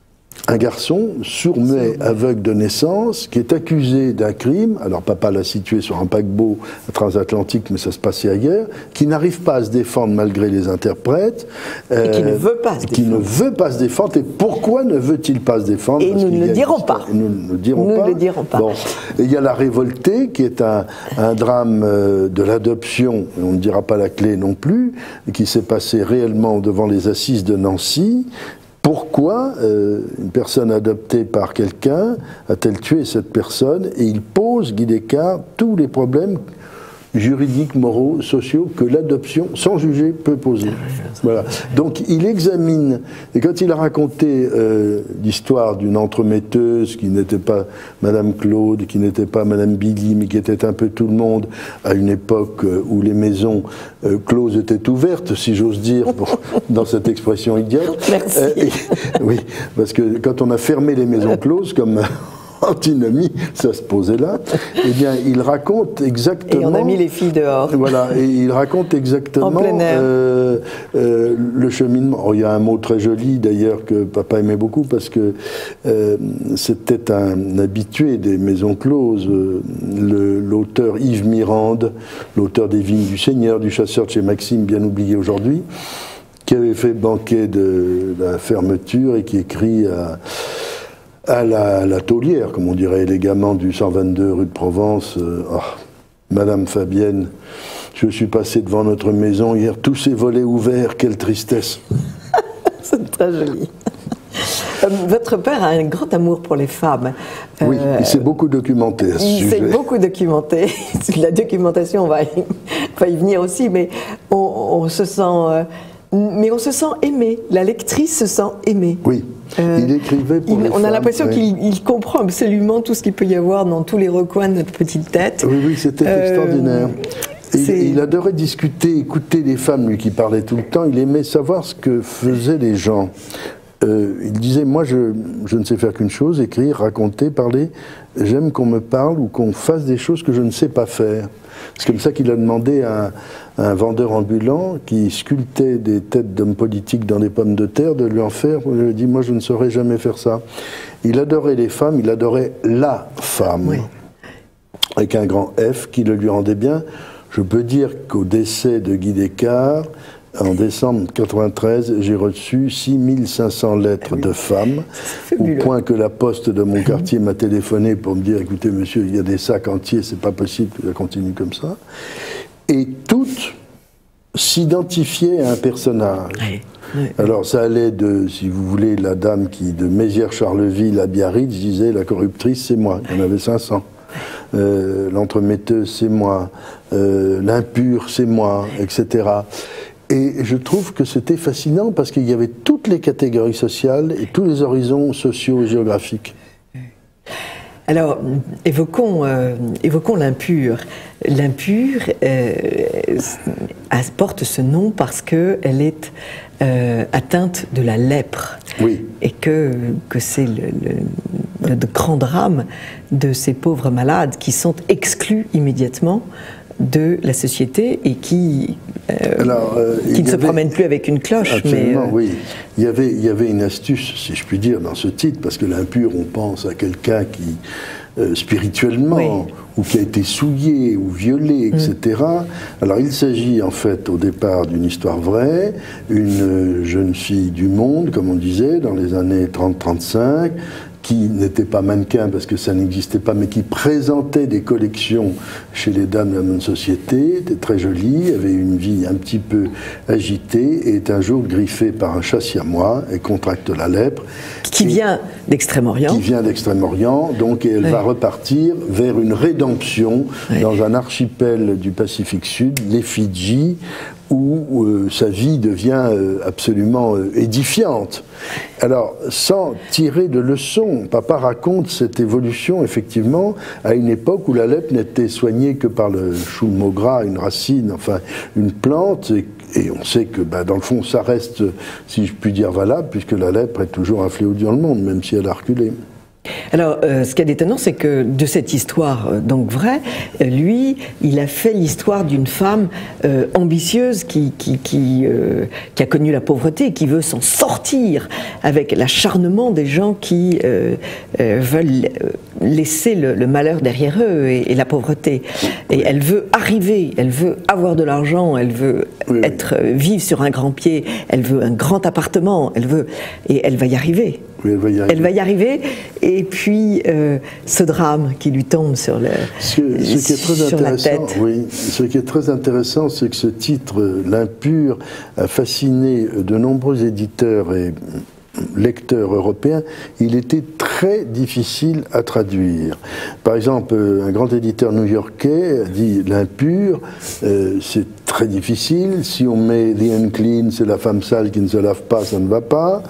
un garçon sourd-muet, aveugle de naissance, qui est accusé d'un crime, alors papa l'a situé sur un paquebot transatlantique, mais ça se passait ailleurs, qui n'arrive pas à se défendre malgré les interprètes. Euh, et qui ne veut pas se qui défendre. ne veut pas se défendre, et pourquoi ne veut-il pas se défendre? Et nous ne le dirons pas. Nous ne le dirons nous pas. le dirons pas. Bon. Et il y a La Révoltée, qui est un, un drame de l'adoption, on ne dira pas la clé non plus, qui s'est passé réellement devant les assises de Nancy. Pourquoi euh, une personne adoptée par quelqu'un a-t-elle tué cette personne? Et il pose, Guy Descartes, tous les problèmes juridiques, moraux, sociaux que l'adoption, sans juger, peut poser. Voilà. Donc il examine, et quand il a raconté euh, l'histoire d'une entremetteuse qui n'était pas Madame Claude, qui n'était pas Madame Billy, mais qui était un peu tout le monde, à une époque où les maisons euh, closes étaient ouvertes, si j'ose dire, bon, dans cette expression idiote. Merci. Euh, et, oui, parce que quand on a fermé les maisons closes, comme... antinomie, ça se posait là, eh bien, il raconte exactement... Et on a mis les filles dehors. Voilà, et il raconte exactement en plein air. Euh, euh, le cheminement. Oh, il y a un mot très joli, d'ailleurs, que papa aimait beaucoup, parce que euh, c'était un habitué des maisons closes, euh, l'auteur Yves Mirande, l'auteur des Vignes du Seigneur, du Chasseur de chez Maxime, bien oublié aujourd'hui, qui avait fait banquet de, de la fermeture et qui écrit à... à la, la taulière, comme on dirait élégamment, du cent vingt-deux rue de Provence. Euh, oh, Madame Fabienne, je suis passé devant notre maison hier, tous ces volets ouverts, quelle tristesse. C'est très joli. Euh, votre père a un grand amour pour les femmes. Oui, euh, il s'est beaucoup documenté à ce il sujet. Il s'est beaucoup documenté. La documentation, on va y, on va y venir aussi, mais on, on se sent... Euh, mais on se sent aimé. La lectrice se sent aimée. Oui. Euh, il écrivait pour il, les On femmes, a l'impression oui. qu'il comprend absolument tout ce qu'il peut y avoir dans tous les recoins de notre petite tête. Oui, oui, c'était euh, extraordinaire. Il, il adorait discuter, écouter les femmes, lui qui parlait tout le temps. Il aimait savoir ce que faisaient les gens. Euh, il disait, moi je, je ne sais faire qu'une chose, écrire, raconter, parler. J'aime qu'on me parle ou qu'on fasse des choses que je ne sais pas faire. C'est comme ça qu'il a demandé à, à un vendeur ambulant qui sculptait des têtes d'hommes politiques dans des pommes de terre de lui en faire. Il lui a dit, moi je ne saurais jamais faire ça. Il adorait les femmes, il adorait la femme, oui. Avec un grand F qui le lui rendait bien. Je peux dire qu'au décès de Guy Descartes, en décembre quatre-vingt-treize, j'ai reçu six mille cinq cents lettres de femmes, au point que la poste de mon quartier m'a téléphoné pour me dire, écoutez monsieur, il y a des sacs entiers, c'est pas possible que ça continue comme ça. Et toutes s'identifiaient à un personnage. Oui, oui. Alors ça allait de, si vous voulez, la dame qui, de Mézières-Charleville à Biarritz, disait, la corruptrice, c'est moi, il y en avait cinq cents. Euh, l'entremetteuse, c'est moi. Euh, l'impur, c'est moi, et cetera. Et je trouve que c'était fascinant parce qu'il y avait toutes les catégories sociales et tous les horizons sociaux et géographiques. Alors, évoquons, euh, évoquons l'impur. L'impur euh, porte ce nom parce qu'elle est euh, atteinte de la lèpre. Oui. Et que, que c'est le, le, le grand drame de ces pauvres malades qui sont exclus immédiatement de la société et qui, euh, Alors, euh, qui ne se avait... promènent plus avec une cloche. Absolument, mais, euh... oui. Il y, avait, il y avait une astuce, si je puis dire, dans ce titre, parce que l'impur, on pense à quelqu'un qui, euh, spirituellement, oui. ou qui a été souillé ou violé, et cetera. Mm. Alors, il s'agit en fait, au départ, d'une histoire vraie, une jeune fille du monde, comme on disait, dans les années trente trente-cinq, qui n'était pas mannequin parce que ça n'existait pas, mais qui présentait des collections chez les dames de la bonne société, était très jolie, avait une vie un petit peu agitée, et est un jour griffée par un chat siamois et contracte la lèpre. Qui vient d'Extrême-Orient. Qui vient d'Extrême-Orient, donc et elle oui. va repartir vers une rédemption oui. dans un archipel du Pacifique Sud, les Fidji, où euh, sa vie devient euh, absolument euh, édifiante. Alors, sans tirer de leçons, papa raconte cette évolution, effectivement, à une époque où la lèpre n'était soignée que par le chou de maugras, une racine, enfin, une plante, et, et on sait que, bah, dans le fond, ça reste, si je puis dire, valable, puisque la lèpre est toujours un fléau dans le monde, même si elle a reculé. Alors, euh, ce qui est étonnant, c'est que de cette histoire, euh, donc vraie, euh, lui, il a fait l'histoire d'une femme euh, ambitieuse qui, qui, qui, euh, qui a connu la pauvreté et qui veut s'en sortir avec l'acharnement des gens qui euh, euh, veulent laisser le, le malheur derrière eux et, et la pauvreté. Et elle veut arriver, elle veut avoir de l'argent, elle veut oui, être, oui. vivre sur un grand pied, elle veut un grand appartement, elle veut, et elle va y arriver. Oui, elle va y arriver. Elle va y arriver, et puis euh, ce drame qui lui tombe sur, le, ce, ce qui est très sur la tête. Oui, ce qui est très intéressant, c'est que ce titre, L'Impur, a fasciné de nombreux éditeurs et lecteurs européens. Il était très difficile à traduire. Par exemple, un grand éditeur new-yorkais a dit L'Impur, euh, c'est très difficile. Si on met The Unclean, c'est la femme sale qui ne se lave pas, ça ne va pas.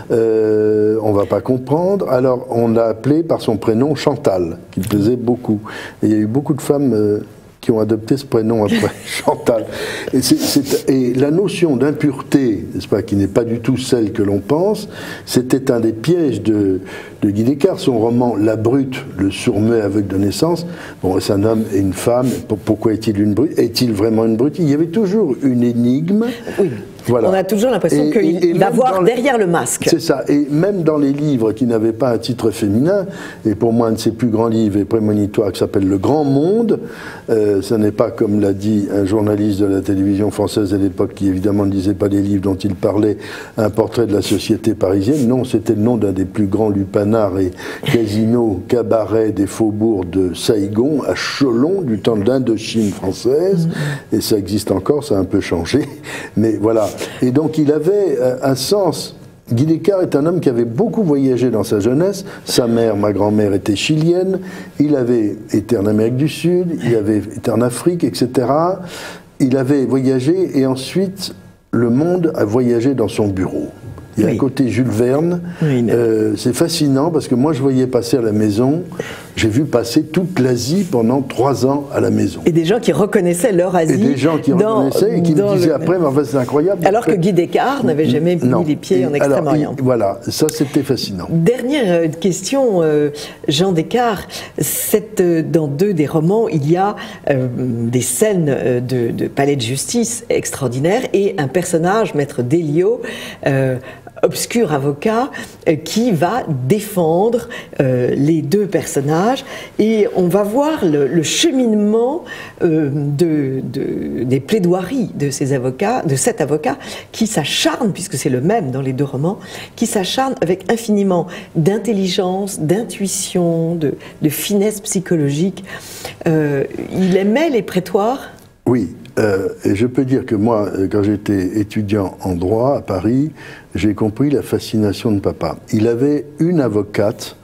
Euh, on ne va pas comprendre. Alors, on l'a appelé par son prénom Chantal, qui plaisait beaucoup. Et il y a eu beaucoup de femmes euh, qui ont adopté ce prénom après, Chantal. Et, c'est, c'est, et la notion d'impureté, n'est-ce pas, qui n'est pas du tout celle que l'on pense, c'était un des pièges de, de Guy Descartes. Son roman La Brute, le sourd-muet aveugle de naissance, bon, c'est un homme et une femme, pourquoi est-il une brute? Est-il vraiment une brute? Il y avait toujours une énigme. Oui. Voilà. On a toujours l'impression qu'il va voir derrière le masque. C'est ça. Et même dans les livres qui n'avaient pas un titre féminin, et pour moi un de ses plus grands livres est prémonitoire qui s'appelle Le Grand Monde, euh, ce n'est pas comme l'a dit un journaliste de la télévision française à l'époque qui évidemment ne lisait pas les livres dont il parlait, un portrait de la société parisienne. Non, c'était le nom d'un des plus grands lupanards et casinos, cabarets des faubourgs de Saïgon, à Cholon, du temps de l'Indochine française. Mmh. Et ça existe encore, ça a un peu changé. Mais voilà. Et donc il avait un sens. Guy Descartes est un homme qui avait beaucoup voyagé dans sa jeunesse. Sa mère, ma grand-mère, était chilienne. Il avait été en Amérique du Sud, il avait été en Afrique, et cetera. Il avait voyagé et ensuite le monde a voyagé dans son bureau. Il y a oui. un côté Jules Verne. Oui, euh, c'est fascinant parce que moi je voyais passer à la maison, j'ai vu passer toute l'Asie pendant trois ans à la maison. Et des gens qui reconnaissaient leur Asie. Et des gens qui dans, reconnaissaient et qui me disaient le... après, mais en fait c'est incroyable. Alors que Guy Descartes n'avait jamais non. mis les pieds et en Extrême-Orient. Voilà, ça c'était fascinant. Dernière question, euh, Jean Descartes. Cette, euh, dans deux des romans, il y a euh, des scènes de, de palais de justice extraordinaires et un personnage, Maître Délio, euh, obscur avocat euh, qui va défendre euh, les deux personnages et on va voir le, le cheminement euh, de, de, des plaidoiries de ces avocats, de cet avocat qui s'acharne, puisque c'est le même dans les deux romans, qui s'acharne avec infiniment d'intelligence, d'intuition, de, de finesse psychologique. Euh, il aimait les prétoires ? Oui. Euh, et je peux dire que moi, quand j'étais étudiant en droit à Paris, j'ai compris la fascination de papa. Il avait une avocate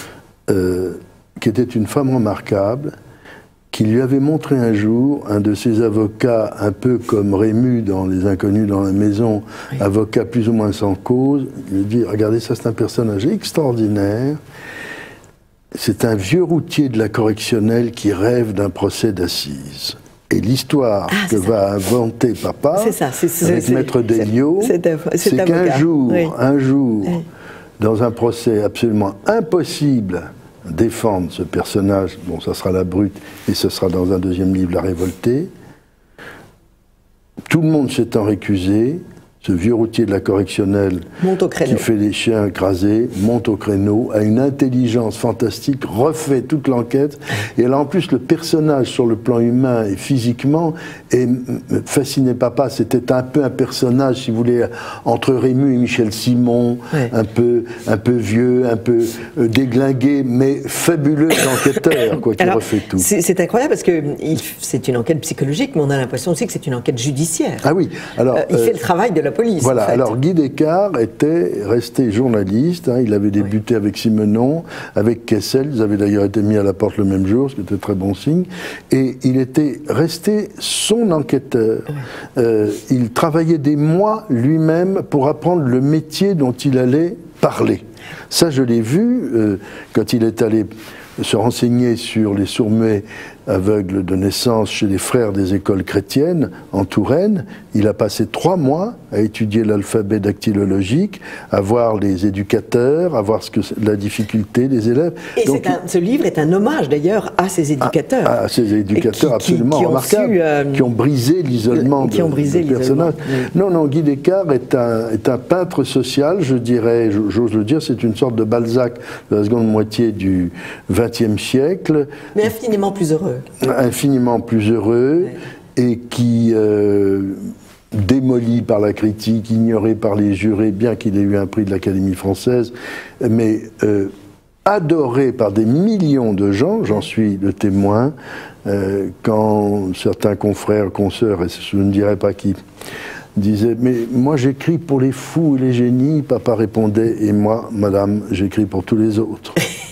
euh, qui était une femme remarquable, qui lui avait montré un jour un de ses avocats, un peu comme Rému dans Les Inconnus dans la maison, oui. avocat plus ou moins sans cause. Il lui dit, regardez, ça c'est un personnage extraordinaire. C'est un vieux routier de la correctionnelle qui rêve d'un procès d'assises. Et l'histoire ah, que ça. va inventer papa, ça, c'est, c'est, avec c'est, Maître Délio, c'est qu'un jour, oui. un jour, oui. dans un procès absolument impossible, défendre ce personnage, bon, ça sera la brute, et ce sera dans un deuxième livre, La Révoltée, tout le monde s'étant récusé, ce vieux routier de la correctionnelle qui fait des chiens écrasés, monte au créneau, a une intelligence fantastique, refait toute l'enquête, et là en plus le personnage sur le plan humain et physiquement est fasciné papa, c'était un peu un personnage, si vous voulez, entre Rému et Michel Simon, ouais. un, peu, un peu vieux, un peu euh, déglingué, mais fabuleux enquêteur, quoi, qui Alors, refait tout. C'est incroyable parce que c'est une enquête psychologique, mais on a l'impression aussi que c'est une enquête judiciaire. Ah oui, alors... Euh, il euh, fait le travail de la police. Voilà, en fait. Alors Guy Descartes était resté journaliste, hein, il avait débuté oui. avec Simenon, avec Kessel, ils avaient d'ailleurs été mis à la porte le même jour, ce qui était très bon signe, et il était resté son enquêteur. Oui. Euh, il travaillait des mois lui-même pour apprendre le métier dont il allait parler. Ça, je l'ai vu euh, quand il est allé se renseigner sur les sourds-muets aveugles de naissance chez les frères des écoles chrétiennes en Touraine. Il a passé trois mois à étudier l'alphabet dactylologique, à voir les éducateurs, à voir ce que la difficulté des élèves. Et Donc, un, ce livre est un hommage d'ailleurs à ces éducateurs. À, à ces éducateurs qui, absolument qui, qui remarquables, su, euh, qui ont brisé l'isolement de, de personnages. Oui. Non, non, Guy Descartes est un, est un peintre social, je dirais, j'ose le dire, c'est une sorte de Balzac de la seconde moitié du vingtième siècle. Mais infiniment plus heureux. Infiniment plus heureux, oui. et qui, euh, démoli par la critique, ignoré par les jurés, bien qu'il ait eu un prix de l'Académie française, mais euh, adoré par des millions de gens, j'en suis le témoin, euh, quand certains confrères, consoeurs, et je ne dirais pas qui, disaient « Mais moi j'écris pour les fous et les génies », papa répondait « Et moi, madame, j'écris pour tous les autres ».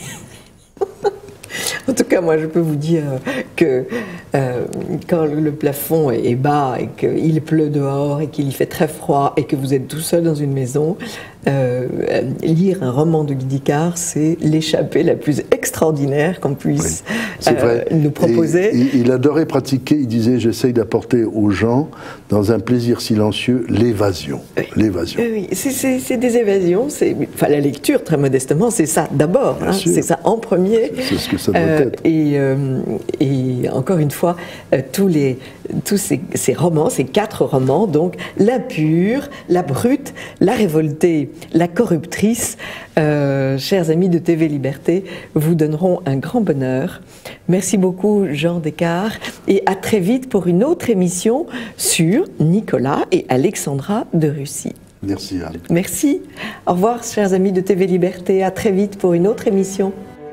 En tout cas, moi, je peux vous dire que euh, quand le plafond est bas et qu'il pleut dehors et qu'il y fait très froid et que vous êtes tout seul dans une maison, euh, lire un roman de Guy Descartes, c'est l'échappée la plus extraordinaire qu'on puisse oui, euh, nous proposer. Et, il adorait pratiquer, il disait, j'essaye d'apporter aux gens, dans un plaisir silencieux, l'évasion. Oui. L'évasion. Oui, c'est des évasions, enfin la lecture, très modestement, c'est ça d'abord, hein, c'est ça en premier. C'est ce que ça doit euh, être. Et, euh, et encore une fois, euh, tous, les, tous ces, ces romans, ces quatre romans, donc l'impure, la brute, la révoltée, la corruptrice, euh, chers amis de T V Liberté, vous donneront un grand bonheur. Merci beaucoup Jean Descartes et à très vite pour une autre émission sur Nicolas et Alexandra de Russie. Merci Anne. Merci. Au revoir chers amis de T V Liberté, à très vite pour une autre émission.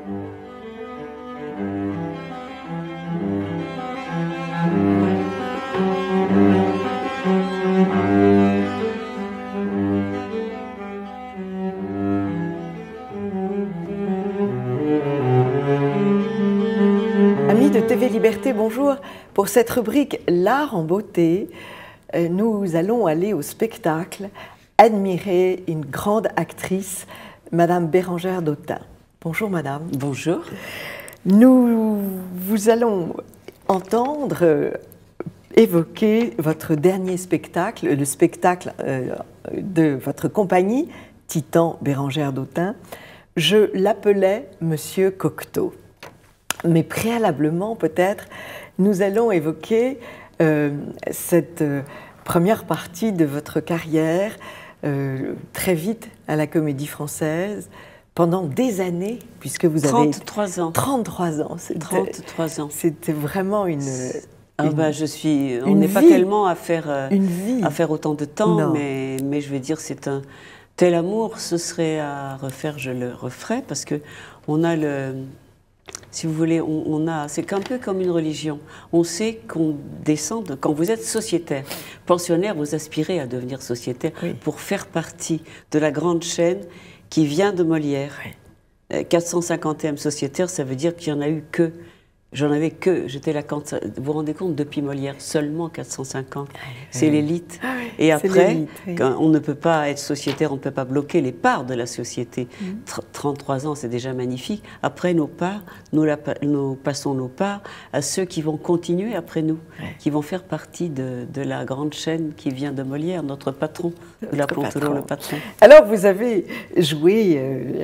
Liberté, bonjour. Pour cette rubrique L'art en beauté, nous allons aller au spectacle admirer une grande actrice, Madame Bérengère Dautun. Bonjour Madame. Bonjour. Nous vous allons entendre évoquer votre dernier spectacle, le spectacle de votre compagnie, Titan Bérengère Dautun. Je l'appelais Monsieur Cocteau. Mais préalablement, peut-être, nous allons évoquer euh, cette euh, première partie de votre carrière, euh, très vite à la Comédie Française, pendant des années, puisque vous avez... trente-trois ans. trente-trois ans. trente-trois ans. C'était vraiment une... Ah une bah, je suis... On n'est pas tellement à faire, euh, une vie. à faire autant de temps, mais, mais je vais dire, c'est un tel amour, ce serait à refaire, je le referais, parce qu'on a le... Si vous voulez, on, on a, c'est un peu comme une religion. On sait qu'on descend, de, quand vous êtes sociétaire, pensionnaire, vous aspirez à devenir sociétaire oui. pour faire partie de la grande chaîne qui vient de Molière. Oui. quatre cent cinquantième sociétaire, ça veut dire qu'il n'y en a eu que, j'en avais que, j'étais là quand, vous vous rendez compte, depuis Molière, seulement quatre cent cinquante. Oui. C'est l'élite. Ah oui, et après, oui. quand on ne peut pas être sociétaire, on ne peut pas bloquer les parts de la société. Mmh. trente-trois ans, c'est déjà magnifique. Après nos parts, nous, la, nous passons nos parts à ceux qui vont continuer après nous, oui. qui vont faire partie de, de la grande chaîne qui vient de Molière, notre patron. Nous l'appelons toujours le patron. Alors, vous avez joué... Euh,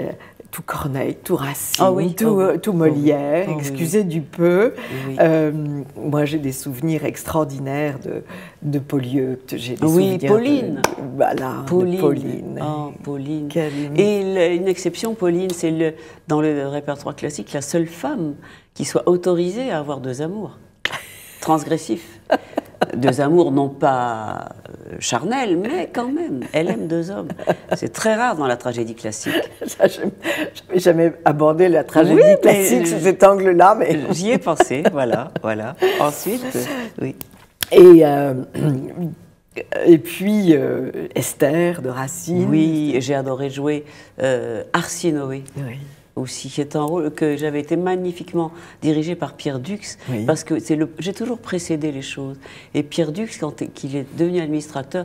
tout Corneille, tout Racine, oh oui, tout, oh oui, tout Molière, oh oui, excusez oui. du peu. Oui. Euh, moi, j'ai des souvenirs extraordinaires de, de Polyeucte. J'ai des oui, souvenirs Pauline. De, voilà, Pauline. De Pauline. Oh, Pauline. Quelle... Et le, une exception, Pauline, c'est le, dans le répertoire classique la seule femme qui soit autorisée à avoir deux amours transgressifs. Deux amours non pas charnels, mais quand même, elle aime deux hommes. C'est très rare dans la tragédie classique. Je n'avais jamais abordé la tragédie oui, classique sous cet angle-là, mais... J'y ai pensé, voilà, voilà. Ensuite, oui. Et, euh, et puis, euh, Esther de Racine. Oui, j'ai adoré jouer euh, Arsinoé. Oui. Aussi, qui est un rôle que j'avais été magnifiquement dirigé par Pierre Dux, oui. parce que c'est le, j'ai toujours précédé les choses. Et Pierre Dux, quand il est devenu administrateur,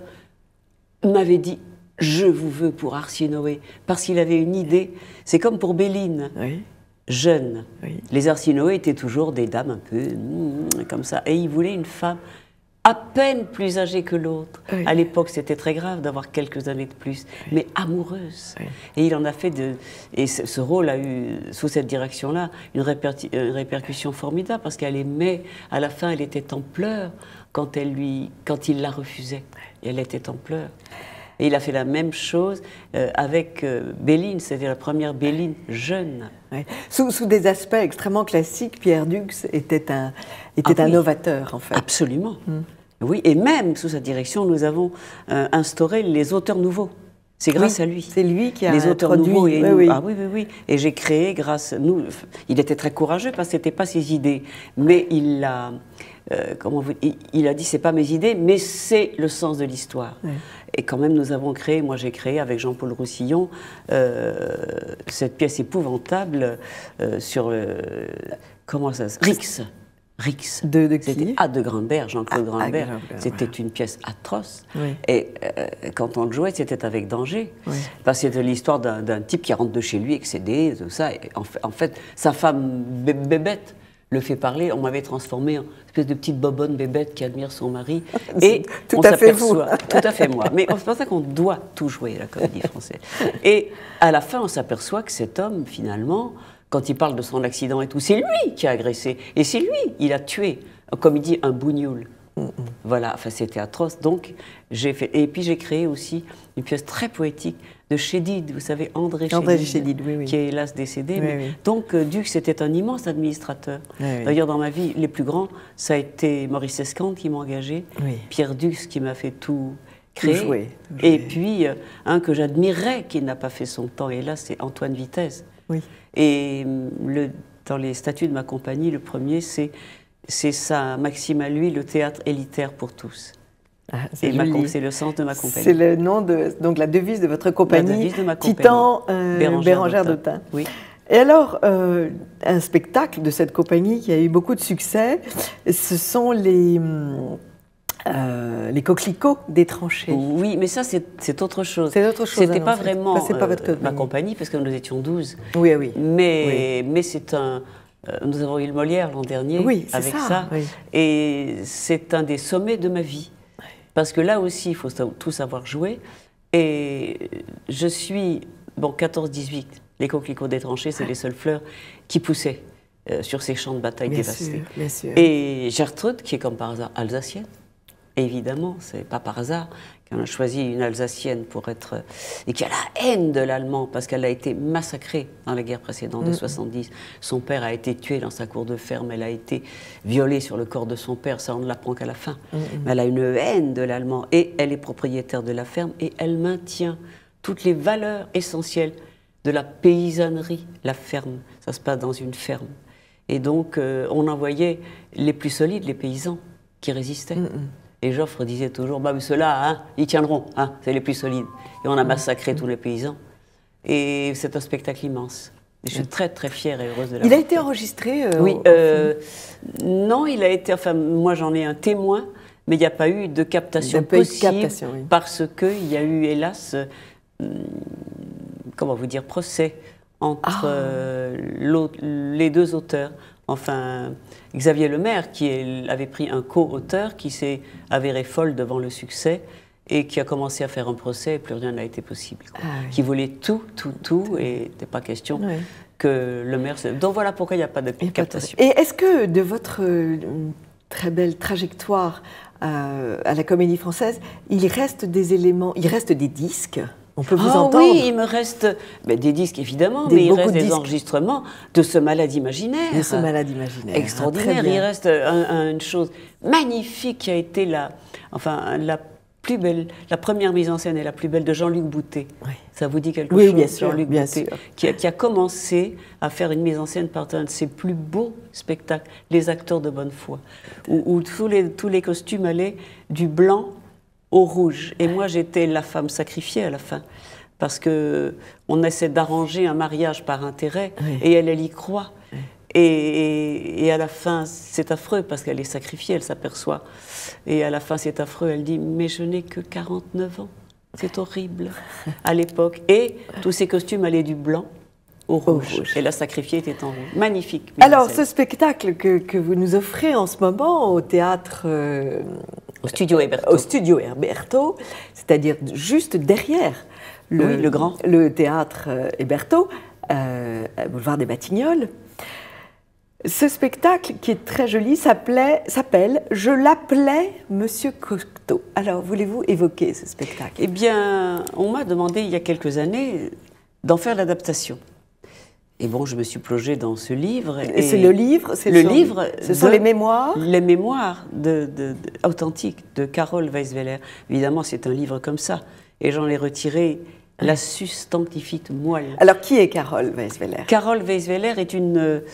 m'avait dit « je vous veux pour Arsinoé », parce qu'il avait une idée. C'est comme pour Béline, oui. jeune. Oui. Les Arsinoé étaient toujours des dames un peu mmh, comme ça, et il voulait une femme à peine plus âgée que l'autre. Oui. À l'époque, c'était très grave d'avoir quelques années de plus, oui. mais amoureuse. Oui. Et il en a fait de... Et ce, ce rôle a eu, sous cette direction-là, une, une répercussion formidable, parce qu'elle aimait, à la fin, elle était en pleurs quand, elle lui, quand il la refusait. Et elle était en pleurs. Et il a fait la même chose euh, avec euh, Béline, c'était la première Béline jeune. Oui. Sous, sous des aspects extrêmement classiques, Pierre Dux était un, était ah, un oui. novateur, en fait. Absolument. Hum. Oui, et même sous sa direction, nous avons euh, instauré les auteurs nouveaux. C'est grâce oui, à lui. C'est lui qui a les auteurs introduit, nouveaux. Et oui, nous, oui. Ah oui, oui, oui. Et j'ai créé grâce... Nous, il était très courageux parce que ce n'était pas ses idées. Mais il a, euh, comment vous, il, il a dit, c'est pas mes idées, mais c'est le sens de l'histoire. Oui. Et quand même, nous avons créé, moi j'ai créé avec Jean-Paul Roussillon, euh, cette pièce épouvantable euh, sur le... Comment ça s'appelle Rix. Rix. De, de qui Ah, de Grimbert, Jean-Claude ah, Grimbert. C'était ouais. une pièce atroce. Oui. Et euh, quand on le jouait, c'était avec danger. Oui. Parce que c'était l'histoire d'un type qui rentre de chez lui, excédé, tout ça. Et en, fait, en fait, sa femme bébête le fait parler. On m'avait transformé en espèce de petite bobonne bébête qui admire son mari. Et tout on à fait vous. Tout à fait moi. Mais c'est pour ça qu'on doit tout jouer, la comédie française. Et à la fin, on s'aperçoit que cet homme, finalement... Quand il parle de son accident et tout, c'est lui qui a agressé. Et c'est lui, il a tué, comme il dit, un bougnoul. Mm -mm. Voilà, enfin c'était atroce. Donc, j'ai fait... Et puis j'ai créé aussi une pièce très poétique de Chédid, vous savez, André, André Chédid, Chédid oui, oui. qui est hélas décédé. Oui, mais... oui. Donc, euh, Dux était un immense administrateur. Oui, oui. D'ailleurs, dans ma vie, les plus grands, ça a été Maurice Escande qui m'a engagé, oui. Pierre Dux qui m'a fait tout... Créé. Tout jouer, tout et jouer. puis, euh, un que j'admirais, qui n'a pas fait son temps, hélas, c'est Antoine Vitesse. Oui. Et le, dans les statuts de ma compagnie, le premier, c'est sa maxime à lui, le théâtre élitaire pour tous. Ah, c'est le sens de ma compagnie. C'est le nom de donc la devise de votre compagnie. La devise de ma compagnie. Titan euh, Bérangère, Bérangère d'Autun. Oui. Et alors, euh, un spectacle de cette compagnie qui a eu beaucoup de succès, ce sont les... Euh, les coquelicots des tranchées. Oui, mais ça, c'est autre chose. C'est autre chose. C'était pas vraiment pas, pas votre euh, ma compagnie, parce que nous étions douze. Oui, oui. Mais, oui. mais c'est un... Euh, nous avons eu le Molière l'an dernier oui, avec ça. ça. Oui. Et c'est un des sommets de ma vie. Oui. Parce que là aussi, il faut tout savoir jouer. Et je suis... Bon, quatorze dix-huit, les coquelicots des tranchées, c'est les seules fleurs qui poussaient euh, sur ces champs de bataille bien dévastés. Sûr, bien sûr. Et Gertrude, qui est comme par hasard alsacienne, évidemment, c'est pas par hasard qu'on a choisi une Alsacienne pour être... et qui a la haine de l'allemand, parce qu'elle a été massacrée dans la guerre précédente de mmh. soixante-dix. Son père a été tué dans sa cour de ferme, elle a été violée sur le corps de son père, ça on ne l'apprend qu'à la fin. Mmh. Mais elle a une haine de l'allemand, et elle est propriétaire de la ferme, et elle maintient toutes les valeurs essentielles de la paysannerie, la ferme. Ça se passe dans une ferme. Et donc, euh, on envoyait les plus solides, les paysans, qui résistaient. Mmh. Et Joffre disait toujours, bah, ceux-là, hein, ils tiendront, hein, c'est les plus solides. Et on a massacré mmh. tous les paysans. Et c'est un spectacle immense. Et je suis très, très fière et heureuse de l'avoir. Il a été enregistré euh, Oui. Euh, non, il a été... Enfin, moi, j'en ai un témoin, mais il n'y a pas eu de captation possible. De captation, oui. Parce qu'il y a eu, hélas, euh, comment vous dire, procès entre ah. euh, les deux auteurs. Enfin, Xavier Lemaire, qui est, avait pris un co-auteur, qui s'est avéré folle devant le succès, et qui a commencé à faire un procès et plus rien n'a été possible. Ah, oui. Qui voulait tout, tout, tout, et il n'était pas question oui. que le maire... Se... Donc voilà pourquoi il n'y a pas de captation. Et est-ce que de votre euh, très belle trajectoire euh, à la Comédie Française, il reste des éléments, il reste des disques? On peut vous oh, entendre. Oui, il me reste ben, des disques évidemment, des, mais il reste des disques. enregistrements de ce malade imaginaire. De ce malade imaginaire. Extraordinaire. Il reste un, un, une chose magnifique qui a été la, enfin, la plus belle, la première mise en scène et la plus belle de Jean-Luc Boutet. Oui. Ça vous dit quelque oui, chose, bien sûr, Jean-Luc bien Boutet, sûr. Qui, a, qui a commencé à faire une mise en scène par un de ses plus beaux spectacles, Les acteurs de bonne foi, où, où tous, les, tous les costumes allaient du blanc au rouge. Et moi, j'étais la femme sacrifiée à la fin, parce qu'on essaie d'arranger un mariage par intérêt, oui. et elle, elle y croit. Oui. Et, et, et à la fin, c'est affreux, parce qu'elle est sacrifiée, elle s'aperçoit. Et à la fin, c'est affreux, elle dit « Mais je n'ai que quarante-neuf ans, c'est horrible » à l'époque. Et tous ces costumes allaient du blanc au rouge. Au rouge. Et la sacrifiée était en rouge. Magnifique. Alors, ce spectacle que, que vous nous offrez en ce moment au théâtre... Euh, au studio Hébertot. Au studio Hébertot, c'est-à-dire juste derrière le, oui, le, grand. le théâtre Hébertot, euh, boulevard des Batignolles. Ce spectacle, qui est très joli, s'appelle « Je l'appelais Monsieur Cocteau ». Alors, voulez-vous évoquer ce spectacle? Eh bien, on m'a demandé il y a quelques années d'en faire l'adaptation. Et bon, je me suis plongée dans ce livre. Et, et c'est le livre Le son, livre. Ce sont les mémoires Les mémoires de, de, de, authentiques de Carole Weisweller. Évidemment, c'est un livre comme ça. Et j'en ai retiré la substantifite moelle. Alors, qui est Carole Weisweller? Carole Weisweller est une...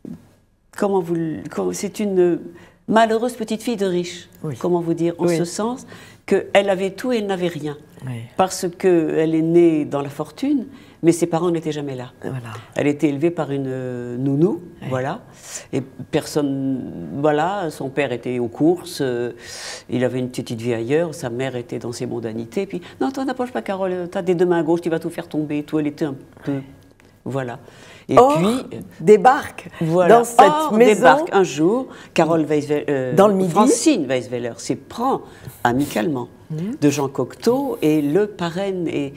Comment vous... C'est une malheureuse petite fille de riche. Oui. Comment vous dire? En oui. ce sens qu'elle avait tout et elle n'avait rien. Oui. Parce qu'elle est née dans la fortune, mais ses parents n'étaient jamais là. Voilà. Elle était élevée par une euh, nounou, oui. voilà. Et personne, voilà, son père était aux courses, euh, il avait une petite vie ailleurs, sa mère était dans ses mondanités. Puis, non, toi, n'approche pas, Carole, t'as des deux mains gauches, tu vas tout faire tomber. Tout, elle était un peu, oui. voilà. Et Or, puis débarque voilà. dans cette Or, maison. Débarque un jour, Carole Weisweller, euh, dans le Midi. Francine Weisweller s'éprend amicalement mmh. de Jean Cocteau et le parraine. Et,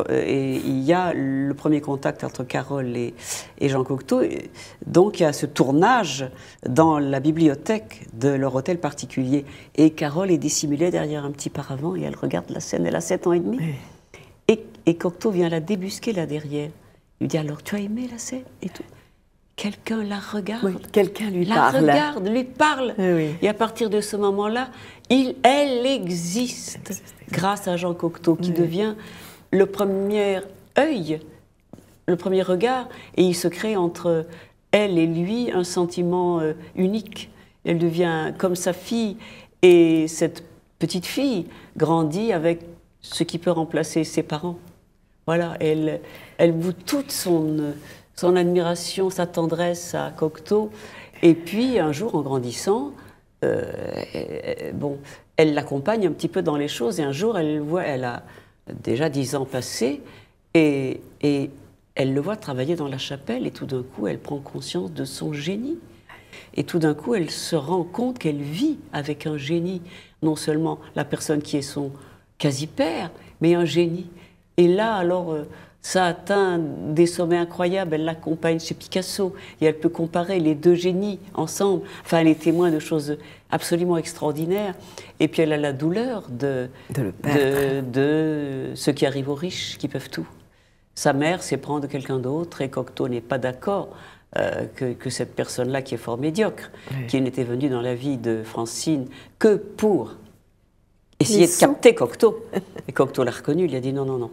et il y a le premier contact entre Carole et, et Jean Cocteau. Et donc il y a ce tournage dans la bibliothèque de leur hôtel particulier. Et Carole est dissimulée derrière un petit paravent et elle regarde la scène. Elle a sept ans et demi. Oui. Et, et Cocteau vient la débusquer là derrière. Il lui dit alors, tu as aimé la scène et tout. Quelqu'un la regarde. Oui, quelqu'un lui la parle. La regarde, lui parle. Oui, oui. Et à partir de ce moment-là, il, elle existe grâce à Jean Cocteau, qui oui. devient le premier œil, le premier regard, et il se crée entre elle et lui un sentiment euh, unique. Elle devient comme sa fille, et cette petite fille grandit avec ce qui peut remplacer ses parents. Voilà, elle, elle voue toute son, son admiration, sa tendresse à Cocteau. Et puis, un jour, en grandissant, euh, elle, bon, elle l'accompagne un petit peu dans les choses. Et un jour, elle voit, elle a déjà dix ans passés, et, et elle le voit travailler dans la chapelle. Et tout d'un coup, elle prend conscience de son génie. Et tout d'un coup, elle se rend compte qu'elle vit avec un génie. Non seulement la personne qui est son quasi-père, mais un génie. Et là, alors, euh, ça atteint des sommets incroyables. Elle l'accompagne chez Picasso et elle peut comparer les deux génies ensemble. Enfin, elle est témoin de choses absolument extraordinaires. Et puis, elle a la douleur de, de, le de, de ceux qui arrivent aux riches, qui peuvent tout. Sa mère s'éprend de quelqu'un d'autre et Cocteau n'est pas d'accord euh, que, que cette personne-là, qui est fort médiocre, oui. qui n'était venue dans la vie de Francine que pour essayer de capter Cocteau. Et Cocteau l'a reconnu, il a dit non, non, non.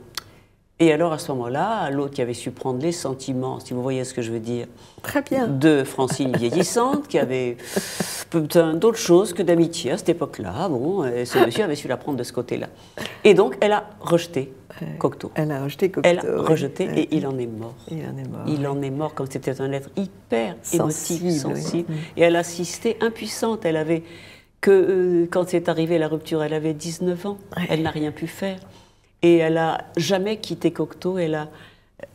Et alors, à ce moment-là, l'autre qui avait su prendre les sentiments, si vous voyez ce que je veux dire, très bien, de Francine vieillissante, qui avait d'autres choses que d'amitié à cette époque-là, bon, et ce monsieur avait su la prendre de ce côté-là. Et donc, elle a rejeté Cocteau. Elle a rejeté Cocteau. Elle a rejeté oui. et il en est mort. Il en est mort. Il oui. en est mort comme c'était un être hyper sensible, émotif, sensible. Oui. Et elle assistait impuissante. Elle avait que, euh, quand c'est arrivé la rupture, elle avait dix-neuf ans. Oui. Elle n'a rien pu faire. Et elle n'a jamais quitté Cocteau. Elle a,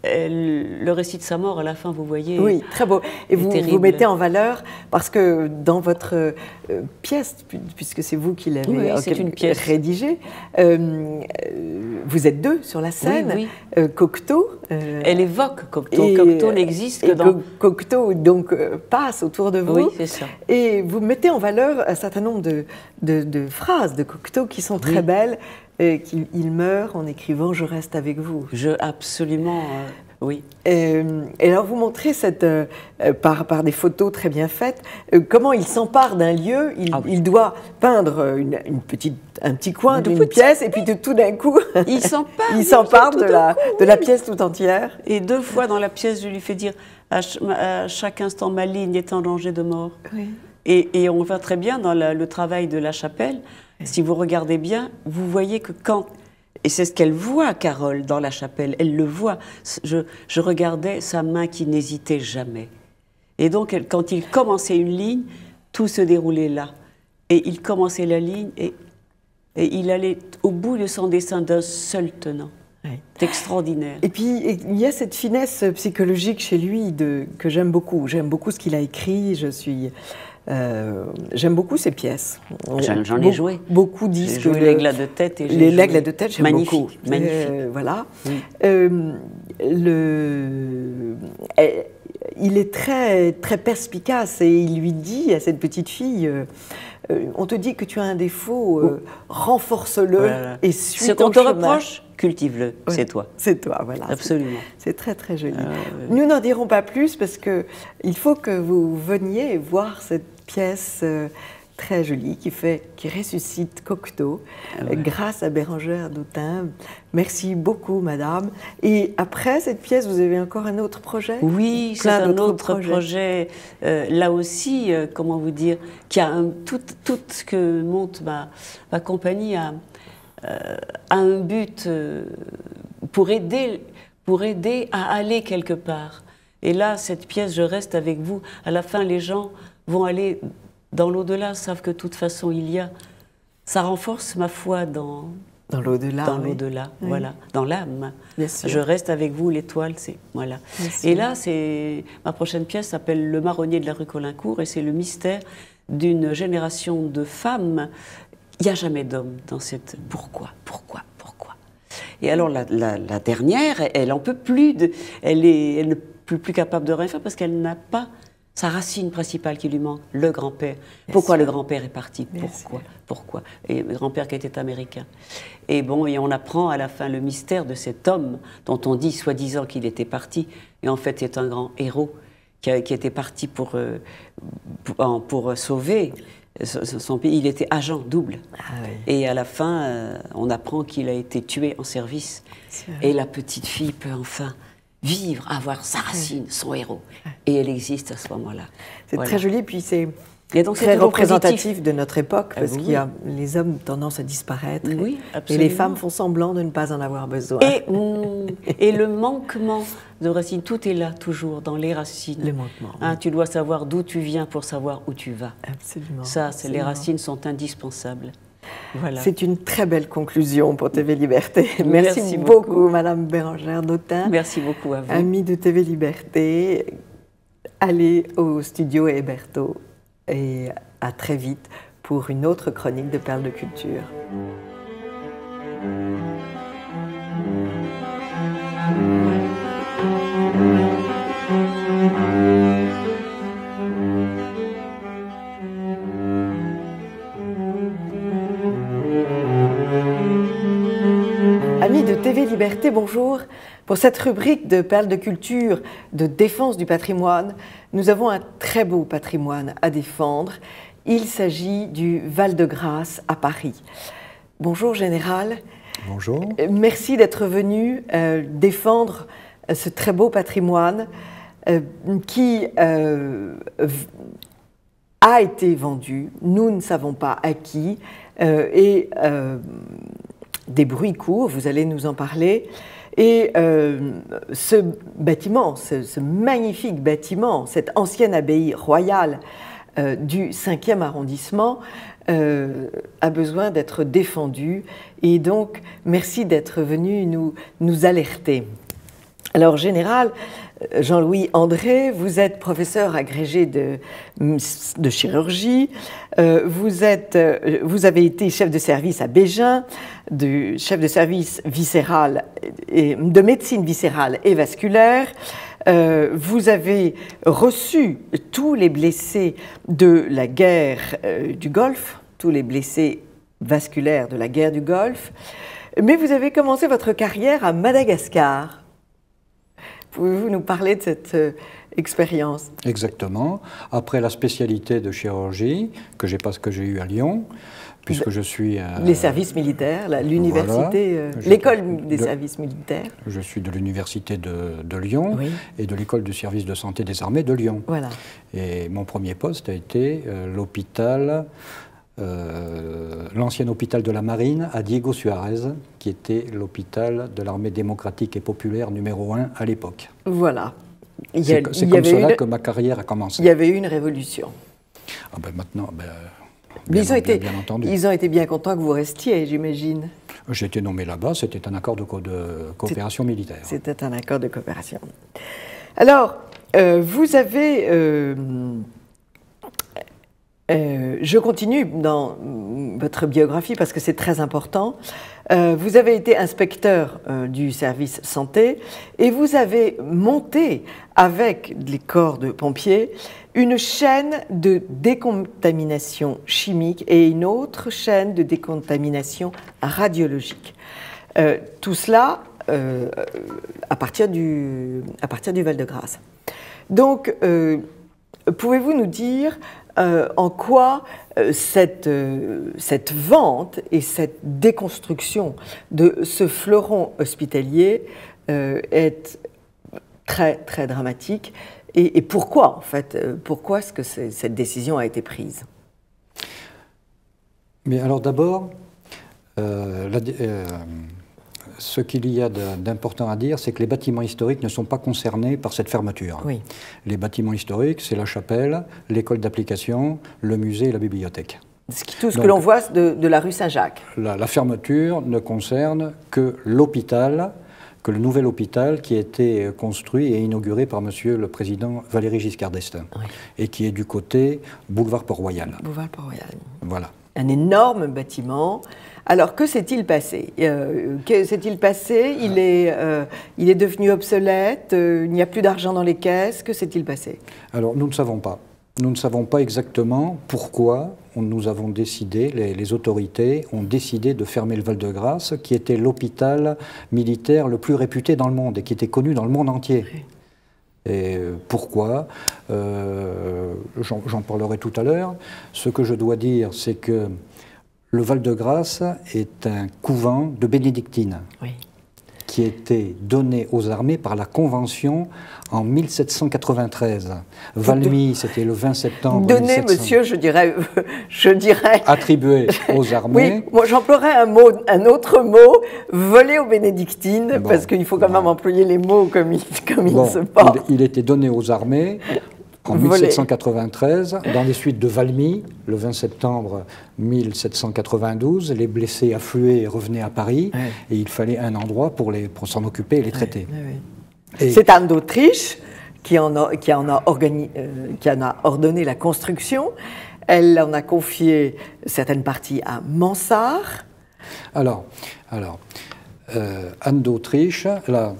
elle, le récit de sa mort, à la fin, vous voyez. Oui, très beau. Et vous, vous mettez en valeur, parce que dans votre euh, pièce, puisque c'est vous qui l'avez oui, euh, rédigée, euh, vous êtes deux sur la scène. Oui, oui. Euh, Cocteau. Euh, elle évoque Cocteau. Et, Cocteau n'existe que dans. Cocteau donc euh, passe autour de vous. Oui, c'est ça. Et vous mettez en valeur un certain nombre de, de, de phrases de Cocteau qui sont très oui. belles. Et qu'il il meurt en écrivant « Je reste avec vous ». Je, absolument, euh, oui. Et, et alors vous montrez cette, euh, par, par des photos très bien faites, euh, comment il s'empare d'un lieu, il, ah oui. il doit peindre une, une petite, un petit coin d'une petit... pièce, et puis de, tout d'un coup, il s'empare, il s'empare de, la, coup, de la pièce tout entière. Et deux fois dans la pièce, je lui fais dire à, ch à chaque instant, ma ligne est en danger de mort. Oui. Et, et on voit très bien dans la, le travail de la chapelle. Si vous regardez bien, vous voyez que quand... Et c'est ce qu'elle voit, Carole, dans la chapelle. Elle le voit. Je, je regardais sa main qui n'hésitait jamais. Et donc, elle, quand il commençait une ligne, tout se déroulait là. Et il commençait la ligne et, et il allait au bout de son dessin d'un seul tenant. Oui. C'est extraordinaire. Et puis, il y a cette finesse psychologique chez lui de, que j'aime beaucoup. J'aime beaucoup ce qu'il a écrit. Je suis... Euh, j'aime beaucoup ces pièces. J'en ai joué. Beaucoup disent que l'aigle de tête et les l'aigle de tête, j'aime beaucoup. Magnifique. Euh, voilà. Oui. Euh, le, il est très très perspicace et il lui dit à cette petite fille. Euh, on te dit que tu as un défaut, euh, oh. renforce-le voilà. et suis Ce qu'on te reproche, cultive-le, ouais, c'est toi. C'est toi, voilà. Absolument. C'est très très joli. Euh, Nous n'en dirons pas plus parce que il faut que vous veniez voir cette pièce euh, très jolie qui fait, qui ressuscite Cocteau ah ouais. grâce à Bérengère d'Autun. Merci beaucoup, madame. Et après cette pièce, vous avez encore un autre projet? Oui, c'est un autre projets. projet. Euh, là aussi, euh, comment vous dire, qui a un, tout, tout ce que monte ma, ma compagnie a, euh, a un but euh, pour aider, pour aider à aller quelque part. Et là, cette pièce, je reste avec vous. À la fin, les gens vont aller dans l'au-delà, savent que de toute façon il y a. Ça renforce ma foi dans, dans l'au-delà. Dans oui. l'au-delà, oui. voilà, dans l'âme. Je reste avec vous, l'étoile, c'est voilà. Et là, c'est ma prochaine pièce s'appelle Le marronnier de la rue Colincourt et c'est le mystère d'une génération de femmes. Il n'y a jamais d'hommes dans cette. Pourquoi, pourquoi, pourquoi. Et alors la, la, la dernière, elle en peut plus de, elle est, elle n'est plus, plus capable de rien faire parce qu'elle n'a pas sa racine principale qui lui manque, le grand-père. Pourquoi le grand-père est parti? Pourquoi? Pourquoi? Et le grand-père qui était américain. Et bon, et on apprend à la fin le mystère de cet homme dont on dit soi-disant qu'il était parti, et en fait c'est un grand héros qui, a, qui était parti pour, euh, pour, pour sauver son pays. Il était agent double. Ah oui. Et à la fin, euh, on apprend qu'il a été tué en service. Et la petite fille peut enfin vivre, avoir sa racine, son héros. Et elle existe à ce moment-là. C'est voilà. Très joli, puis c'est donc très représentatif positif. De notre époque, parce ah, oui. qu'il y a les hommes tendance à disparaître, oui, et, et les femmes font semblant de ne pas en avoir besoin. Et, mm, et le manquement de racines, tout est là, toujours, dans les racines. Le manquement. Hein, oui. Tu dois savoir d'où tu viens pour savoir où tu vas. Absolument. Ça, absolument. Les racines sont indispensables. Voilà. C'est une très belle conclusion pour T V Liberté. Merci, Merci beaucoup, beaucoup, Madame Bérengère d'Autun. Merci beaucoup à vous. Amis de T V Liberté, allez au studio Héberto et à très vite pour une autre chronique de Perles de Culture. Amis de T V Liberté, bonjour. Pour cette rubrique de Perles de Culture, de défense du patrimoine, nous avons un très beau patrimoine à défendre. Il s'agit du Val-de-Grâce à Paris. Bonjour Général. Bonjour. Merci d'être venu euh, défendre ce très beau patrimoine euh, qui euh, a été vendu. Nous ne savons pas à qui. Euh, et euh, des bruits courent, vous allez nous en parler. Et euh, ce bâtiment, ce, ce magnifique bâtiment, cette ancienne abbaye royale euh, du cinquième arrondissement, euh, a besoin d'être défendu. Et donc, merci d'être venu nous, nous alerter. Alors, général, Jean-Louis André, vous êtes professeur agrégé de, de chirurgie, euh, vous, êtes, vous avez été chef de service à Bégin, de, chef de service viscéral et, de médecine viscérale et vasculaire. Euh, vous avez reçu tous les blessés de la guerre euh, du Golfe, tous les blessés vasculaires de la guerre du Golfe, mais vous avez commencé votre carrière à Madagascar. Pouvez-vous nous parler de cette euh, expérience? Exactement. Après la spécialité de chirurgie que j'ai que j'ai eue à Lyon, puisque je suis... Euh, les services militaires, l'université, voilà, euh, l'école des de, services militaires. Je suis de l'université de, de Lyon, oui, et de l'école du service de santé des armées de Lyon. Voilà. Et mon premier poste a été euh, l'hôpital... Euh, l'ancien hôpital de la Marine à Diego Suarez, qui était l'hôpital de l'armée démocratique et populaire numéro un à l'époque. Voilà. C'est comme cela une... que ma carrière a commencé. Il y avait eu une révolution. Ah ben maintenant, ben, bien, ils, ont bien, été, bien entendu. Ils ont été bien contents que vous restiez, j'imagine. J'ai été nommé là-bas, c'était un accord de, co de coopération militaire. C'était un accord de coopération. Alors, euh, vous avez... Euh, Euh, je continue dans votre biographie parce que c'est très important. Euh, vous avez été inspecteur euh, du service santé et vous avez monté avec les corps de pompiers une chaîne de décontamination chimique et une autre chaîne de décontamination radiologique. Euh, tout cela euh, à partir du, à partir du Val-de-Grâce. Donc, euh, pouvez-vous nous dire Euh, en quoi euh, cette, euh, cette vente et cette déconstruction de ce fleuron hospitalier euh, est très, très dramatique et, et pourquoi, en fait, euh, pourquoi est-ce que cette décision a été prise? Mais alors d'abord, euh, euh, ce qu'il y a d'important à dire, c'est que les bâtiments historiques ne sont pas concernés par cette fermeture. Oui. Les bâtiments historiques, c'est la chapelle, l'école d'application, le musée et la bibliothèque. Tout ce Donc, que l'on voit de, de la rue Saint-Jacques. La, la fermeture ne concerne que l'hôpital, que le nouvel hôpital qui a été construit et inauguré par Monsieur le Président Valéry Giscard d'Estaing, oui, et qui est du côté boulevard Port-Royal. Boulevard Port-Royal. Voilà. Un énorme bâtiment. Alors, que s'est-il passé euh, Que s'est-il passé il est, euh, il est devenu obsolète, euh, il n'y a plus d'argent dans les caisses, que s'est-il passé? Alors, nous ne savons pas. Nous ne savons pas exactement pourquoi on, nous avons décidé, les, les autorités ont décidé de fermer le Val-de-Grâce, qui était l'hôpital militaire le plus réputé dans le monde et qui était connu dans le monde entier. Oui. Et pourquoi euh, J'en parlerai tout à l'heure. Ce que je dois dire, c'est que le Val-de-Grâce est un couvent de bénédictines, oui, qui a été donné aux armées par la Convention en mille sept cent quatre-vingt-treize. Valmy, c'était le vingt septembre Donné, mille sept cents. Monsieur, je dirais... Je dirais... Attribué aux armées. Oui, moi j'emploierais un, mot, un autre mot, volé aux bénédictines, bon, parce qu'il faut quand bon. même employer les mots comme il, comme bon, il se porte. Il, il était donné aux armées en mille sept cent quatre-vingt-treize, dans les suites de Valmy, le vingt septembre mille sept cent quatre-vingt-douze, les blessés affluaient et revenaient à Paris, ouais, et il fallait un endroit pour, les, pour s'en occuper et les traiter. Ouais, ouais. C'est Anne d'Autriche qui, en a, qui, en a organi, euh, qui en a ordonné la construction. Elle en a confié certaines parties à Mansart. Alors, alors euh, Anne d'Autriche, là,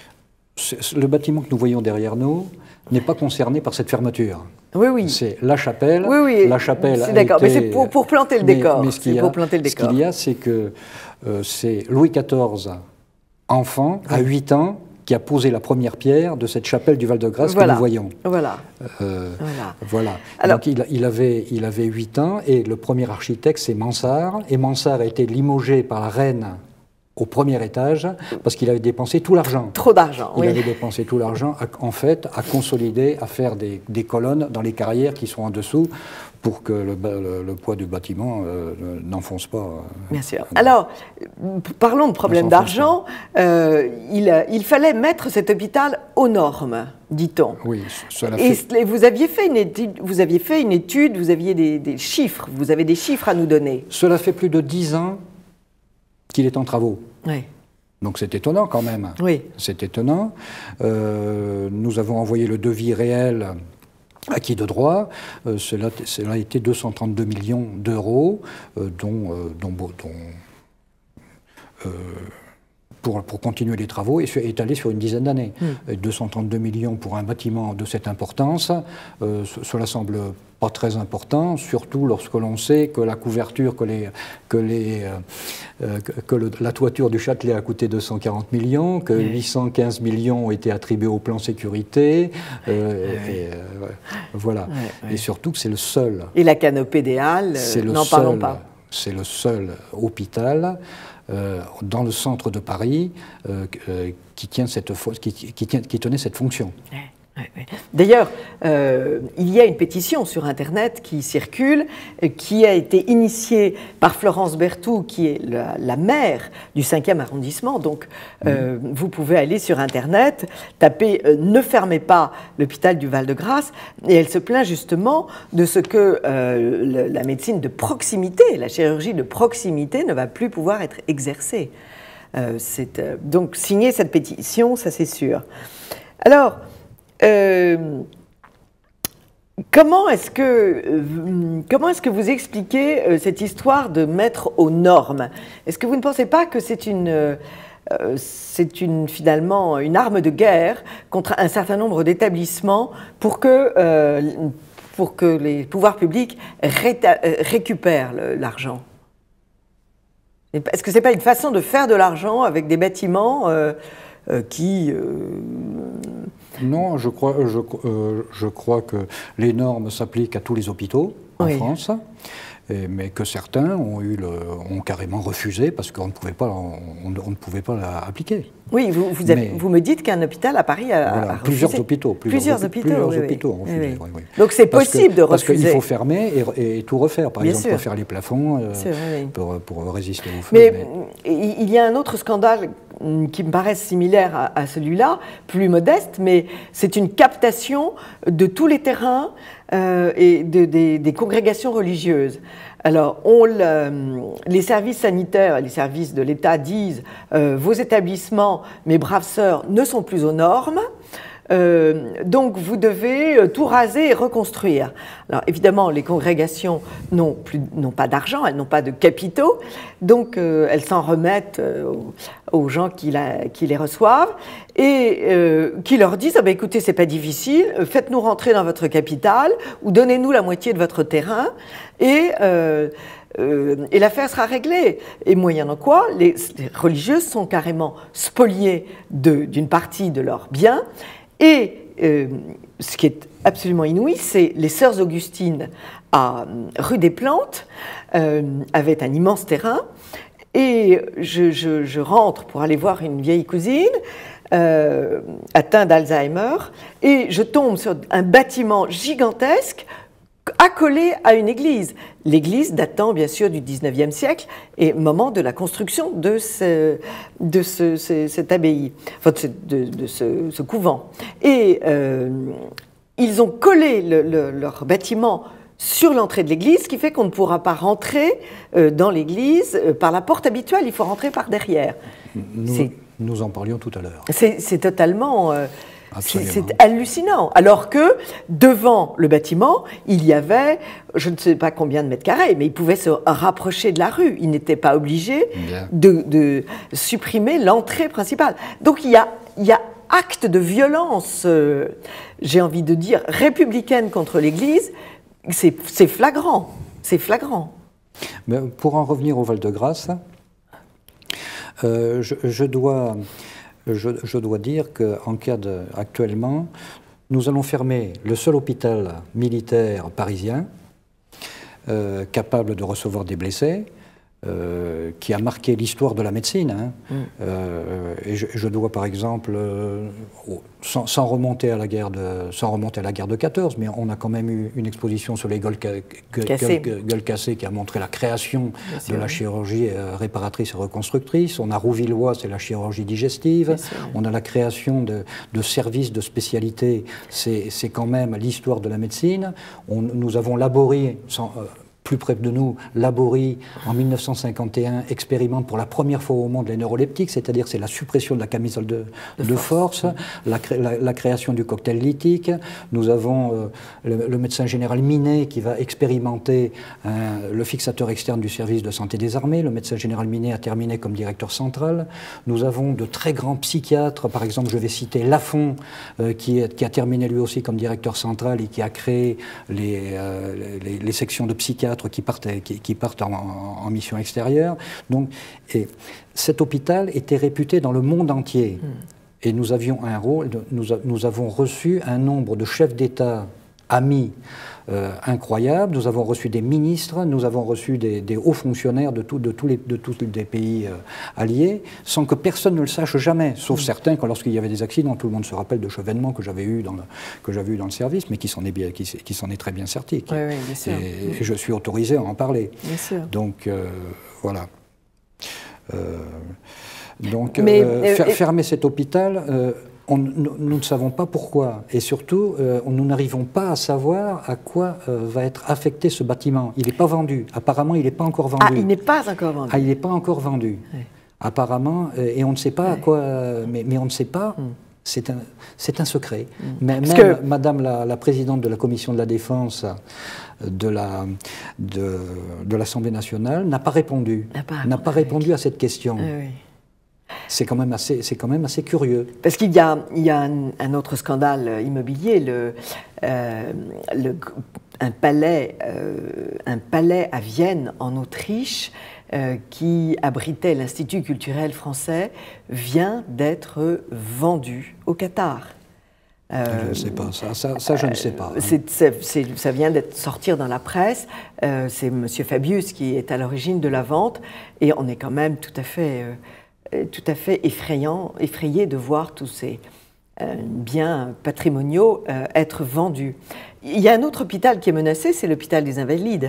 le bâtiment que nous voyons derrière nous n'est pas concerné par cette fermeture. Oui, oui. C'est la chapelle. Oui, oui. La chapelle. C'est d'accord, mais c'est pour, pour planter le mais, décor. Mais ce qu'il y, qu y a, c'est que euh, c'est Louis quatorze, enfant, oui, à huit ans, qui a posé la première pierre de cette chapelle du Val-de-Grâce, voilà, que nous voyons. Voilà. Euh, voilà. voilà. Alors, donc il, il, avait, il avait huit ans, et le premier architecte, c'est Mansart, et Mansart a été limogé par la reine au premier étage, parce qu'il avait dépensé tout l'argent. Trop d'argent, Il oui. avait dépensé tout l'argent, en fait, à consolider, à faire des, des colonnes dans les carrières qui sont en dessous, pour que le, le, le poids du bâtiment euh, n'enfonce pas. Euh, Bien sûr. Euh, Alors, parlons de problème d'argent. Euh, il, il fallait mettre cet hôpital aux normes, dit-on. Oui, cela et fait... vous aviez fait une étude, vous aviez fait une étude, vous aviez des, des chiffres, vous avez des chiffres à nous donner. Cela fait plus de dix ans qu'il est en travaux. Oui. Donc c'est étonnant quand même. Oui. C'est étonnant. Euh, nous avons envoyé le devis réel acquis de droit. Euh, cela, cela a été deux cent trente-deux millions d'euros, euh, dont, euh, dont, dont euh, pour, pour continuer les travaux et étalés sur une dizaine d'années. Mm. deux cent trente-deux millions pour un bâtiment de cette importance, euh, cela semble pas très important, surtout lorsque l'on sait que la couverture, que, les, que, les, euh, que, que le, la toiture du Châtelet a coûté deux cent quarante millions, que oui. huit cent quinze millions ont été attribués au plan sécurité, euh, oui. et, euh, voilà. Oui, oui. Et surtout que c'est le seul. Et la canopée des Halles, n'en parlons pas. C'est le seul hôpital euh, dans le centre de Paris euh, euh, qui, tient cette, qui, qui, tient, qui tenait cette fonction. Oui. D'ailleurs, euh, il y a une pétition sur Internet qui circule, qui a été initiée par Florence Berthoud, qui est la, la maire du cinquième arrondissement. Donc, euh, mmh. vous pouvez aller sur Internet, taper euh, « Ne fermez pas l'hôpital du Val-de-Grâce » et elle se plaint justement de ce que euh, le, la médecine de proximité, la chirurgie de proximité ne va plus pouvoir être exercée. Euh, c'est, euh, donc, signer cette pétition, ça c'est sûr. Alors, Euh, comment est-ce que, euh, comment est-ce que vous expliquez euh, cette histoire de mettre aux normes? Est-ce que vous ne pensez pas que c'est une, euh, c'est une, finalement une arme de guerre contre un certain nombre d'établissements pour que, euh, pour que les pouvoirs publics réta- récupèrent l'argent? Est-ce que ce n'est pas une façon de faire de l'argent avec des bâtiments euh, euh, qui... Euh, Non, je crois, je, euh, je crois que les normes s'appliquent à tous les hôpitaux en oui. France, et, mais que certains ont, eu le, ont carrément refusé parce qu'on ne pouvait pas, on, on ne pouvait pas l'appliquer. Oui, vous, vous, avez, vous me dites qu'un hôpital à Paris a, voilà, a refusé. Plusieurs hôpitaux. Plusieurs, plusieurs hôpitaux, plusieurs oui, hôpitaux oui. ont refusé. Oui, oui. Oui, oui. Donc c'est possible que, de refuser. Parce qu'il faut fermer et, et tout refaire. Par Bien exemple, sûr. refaire les plafonds euh, vrai, oui. pour, pour résister au feu. Mais, mais il y a un autre scandale qui me paraît similaire à, à celui-là, plus modeste, mais c'est une captation de tous les terrains euh, et de, des, des congrégations religieuses. Alors, on le, les services sanitaires, les services de l'État disent euh, « Vos établissements, mes braves sœurs, ne sont plus aux normes ». Euh, donc vous devez tout raser et reconstruire. Alors évidemment, les congrégations n'ont plus, n'ont pas d'argent, elles n'ont pas de capitaux, donc euh, elles s'en remettent euh, aux, aux gens qui, la, qui les reçoivent et euh, qui leur disent ah ben, écoutez, c'est pas difficile, faites-nous rentrer dans votre capitale ou donnez-nous la moitié de votre terrain et euh, Euh, et l'affaire sera réglée. Et moyennant quoi, les, les religieuses sont carrément spoliées d'une partie de leurs biens. Et euh, ce qui est absolument inouï, c'est les sœurs Augustines à rue des Plantes euh, avaient un immense terrain. Et je, je, je rentre pour aller voir une vieille cousine euh, atteinte d'Alzheimer, et je tombe sur un bâtiment gigantesque accolé à une église. L'église datant bien sûr du dix-neuvième siècle et moment de la construction de, ce, de ce, ce, cette abbaye, enfin de, ce, de, de ce, ce couvent. Et euh, ils ont collé le, le, leur bâtiment sur l'entrée de l'église, ce qui fait qu'on ne pourra pas rentrer euh, dans l'église euh, par la porte habituelle, il faut rentrer par derrière. Nous, nous en parlions tout à l'heure. C'est totalement... Euh, C'est hallucinant. Alors que devant le bâtiment, il y avait, je ne sais pas combien de mètres carrés, mais il pouvait se rapprocher de la rue. Il n'était pas obligé de, de supprimer l'entrée principale. Donc il y a, il y a acte de violence, euh, j'ai envie de dire, républicaine contre l'Église. C'est flagrant. C'est flagrant. Mais pour en revenir au Val-de-Grâce, euh, je, je dois... Je, je dois dire qu'en cas de, actuellement, nous allons fermer le seul hôpital militaire parisien euh, capable de recevoir des blessés, euh, qui a marqué l'histoire de la médecine. Hein. Mm. Euh, et je, je dois par exemple, euh, sans, sans, remonter à la guerre de, sans remonter à la guerre de quatorze, mais on a quand même eu une exposition sur les gueules, cassées. Gueules, gueules cassées qui a montré la création de la chirurgie réparatrice et reconstructrice. On a Rouvillois, c'est la chirurgie digestive. On a la création de, de services de spécialité, c'est quand même l'histoire de la médecine. On, nous avons laboré sans, euh, plus près de nous, Laborie, en mille neuf cent cinquante et un, expérimente pour la première fois au monde les neuroleptiques, c'est-à-dire c'est la suppression de la camisole de, de, de force, force la, cré, la, la création du cocktail lithique. Nous avons euh, le, le médecin général Minet qui va expérimenter euh, le fixateur externe du service de santé des armées. Le médecin général Minet a terminé comme directeur central. Nous avons de très grands psychiatres, par exemple, je vais citer Lafont, euh, qui, est, qui a terminé lui aussi comme directeur central et qui a créé les, euh, les, les sections de psychiatres qui partent, qui, qui partent en, en, en mission extérieure. Donc, et cet hôpital était réputé dans le monde entier. Mmh. Et nous avions un rôle, de, nous, a, nous avons reçu un nombre de chefs d'État amis euh, incroyables. Nous avons reçu des ministres, nous avons reçu des, des hauts fonctionnaires de, tout, de, tous, les, de tous les pays euh, alliés, sans que personne ne le sache jamais, sauf mmh. certains, quand lorsqu'il y avait des accidents, tout le monde se rappelle de Chevènement que j'avais eu dans le, que j'avais eu dans le service, mais qui s'en est, bien, qui, qui s'en est très bien sorti. Oui, oui, bien sûr. Et, et je suis autorisé à en parler. Bien sûr. Donc, euh, voilà. Euh, donc, mais, euh, fer, fermer cet hôpital... Euh, On, nous, nous ne savons pas pourquoi, et surtout, euh, nous n'arrivons pas à savoir à quoi euh, va être affecté ce bâtiment. Il n'est pas vendu. Apparemment, il n'est pas encore vendu. Ah, il n'est pas encore vendu. Ah, il n'est pas encore vendu. Oui. Apparemment, euh, et on ne sait pas oui. à quoi... Euh, mais, mais on ne sait pas... Mm. C'est un, c'est un secret. Mm. Mais, même que... Madame la, la présidente de la commission de la défense de, la, de, de l'Assemblée nationale n'a pas répondu. N'a pas, n'a pas répondu à cette question. Oui, oui. C'est quand même assez, c'est quand même assez curieux. Parce qu'il y a, il y a un, un autre scandale immobilier, le, euh, le, un, palais, euh, un palais à Vienne, en Autriche, euh, qui abritait l'Institut culturel français, vient d'être vendu au Qatar. Euh, je ne sais pas, ça, ça, ça je ne sais pas. Hein. C'est, c'est, c'est, ça vient d'être sortir dans la presse, euh, c'est M. Fabius qui est à l'origine de la vente, et on est quand même tout à fait... Euh, tout à fait effrayant, effrayé de voir tous ces euh, biens patrimoniaux euh, être vendus. Il y a un autre hôpital qui est menacé, c'est l'hôpital des Invalides.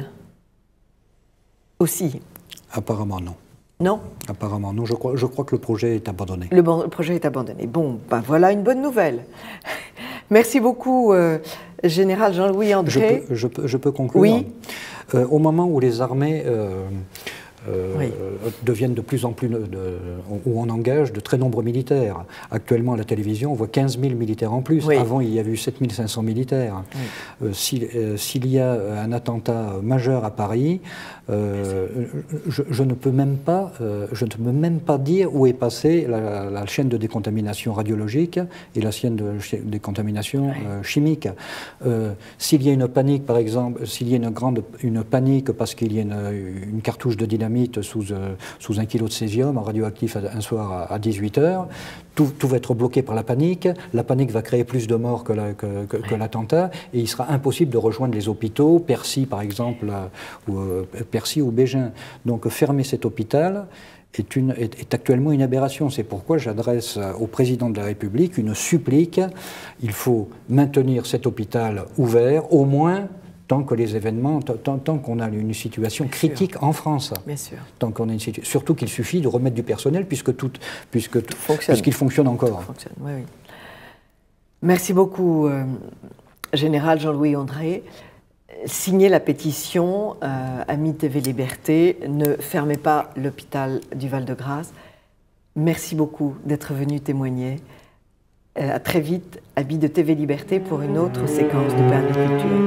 Aussi. Apparemment non. Non ? Apparemment non, je crois, je crois que le projet est abandonné. Le, bon, le projet est abandonné. Bon, ben voilà une bonne nouvelle. Merci beaucoup, euh, Général Jean-Louis André. Je peux, je peux, je peux conclure. Oui. Euh, au moment où les armées... Euh, Euh, oui. deviennent de plus en plus, de, de, où on engage de très nombreux militaires. Actuellement, à la télévision, on voit quinze mille militaires en plus. Oui. Avant, il y avait eu sept mille cinq cents militaires. Oui. Euh, s'il, euh, s'il y a un attentat majeur à Paris, euh, je, je ne peux même pas, euh, je ne peux même pas dire où est passée la, la chaîne de décontamination radiologique et la chaîne de décontamination oui. euh, chimique. Euh, s'il y a une panique, par exemple, s'il y a une grande une panique parce qu'il y a une, une cartouche de dynamite sous, euh, sous un kilo de césium radioactif un soir à, à dixhuit heures, tout, tout va être bloqué par la panique. La panique va créer plus de morts que, la, que, que, que l'attentat, et il sera impossible de rejoindre les hôpitaux, Percy par exemple, ou, euh, Percy ou Bégin. Donc fermer cet hôpital est, une, est, est actuellement une aberration. C'est pourquoi j'adresse au président de la République une supplique. Il faut maintenir cet hôpital ouvert, au moins tant que les événements, tant, tant qu'on a une situation Bien critique sûr. En France. Bien sûr. Tant qu'on a une situ... Surtout qu'il suffit de remettre du personnel puisque tout, puisque tout fonctionne. Puisqu'il fonctionne encore. Fonctionne. Oui, oui. Merci beaucoup, euh, Général Jean-Louis André. Signez la pétition, euh, Amis T V Liberté, ne fermez pas l'hôpital du Val-de-Grâce. Merci beaucoup d'être venu témoigner. Euh, à très vite, Amis de T V Liberté pour une autre séquence de Perles de Culture.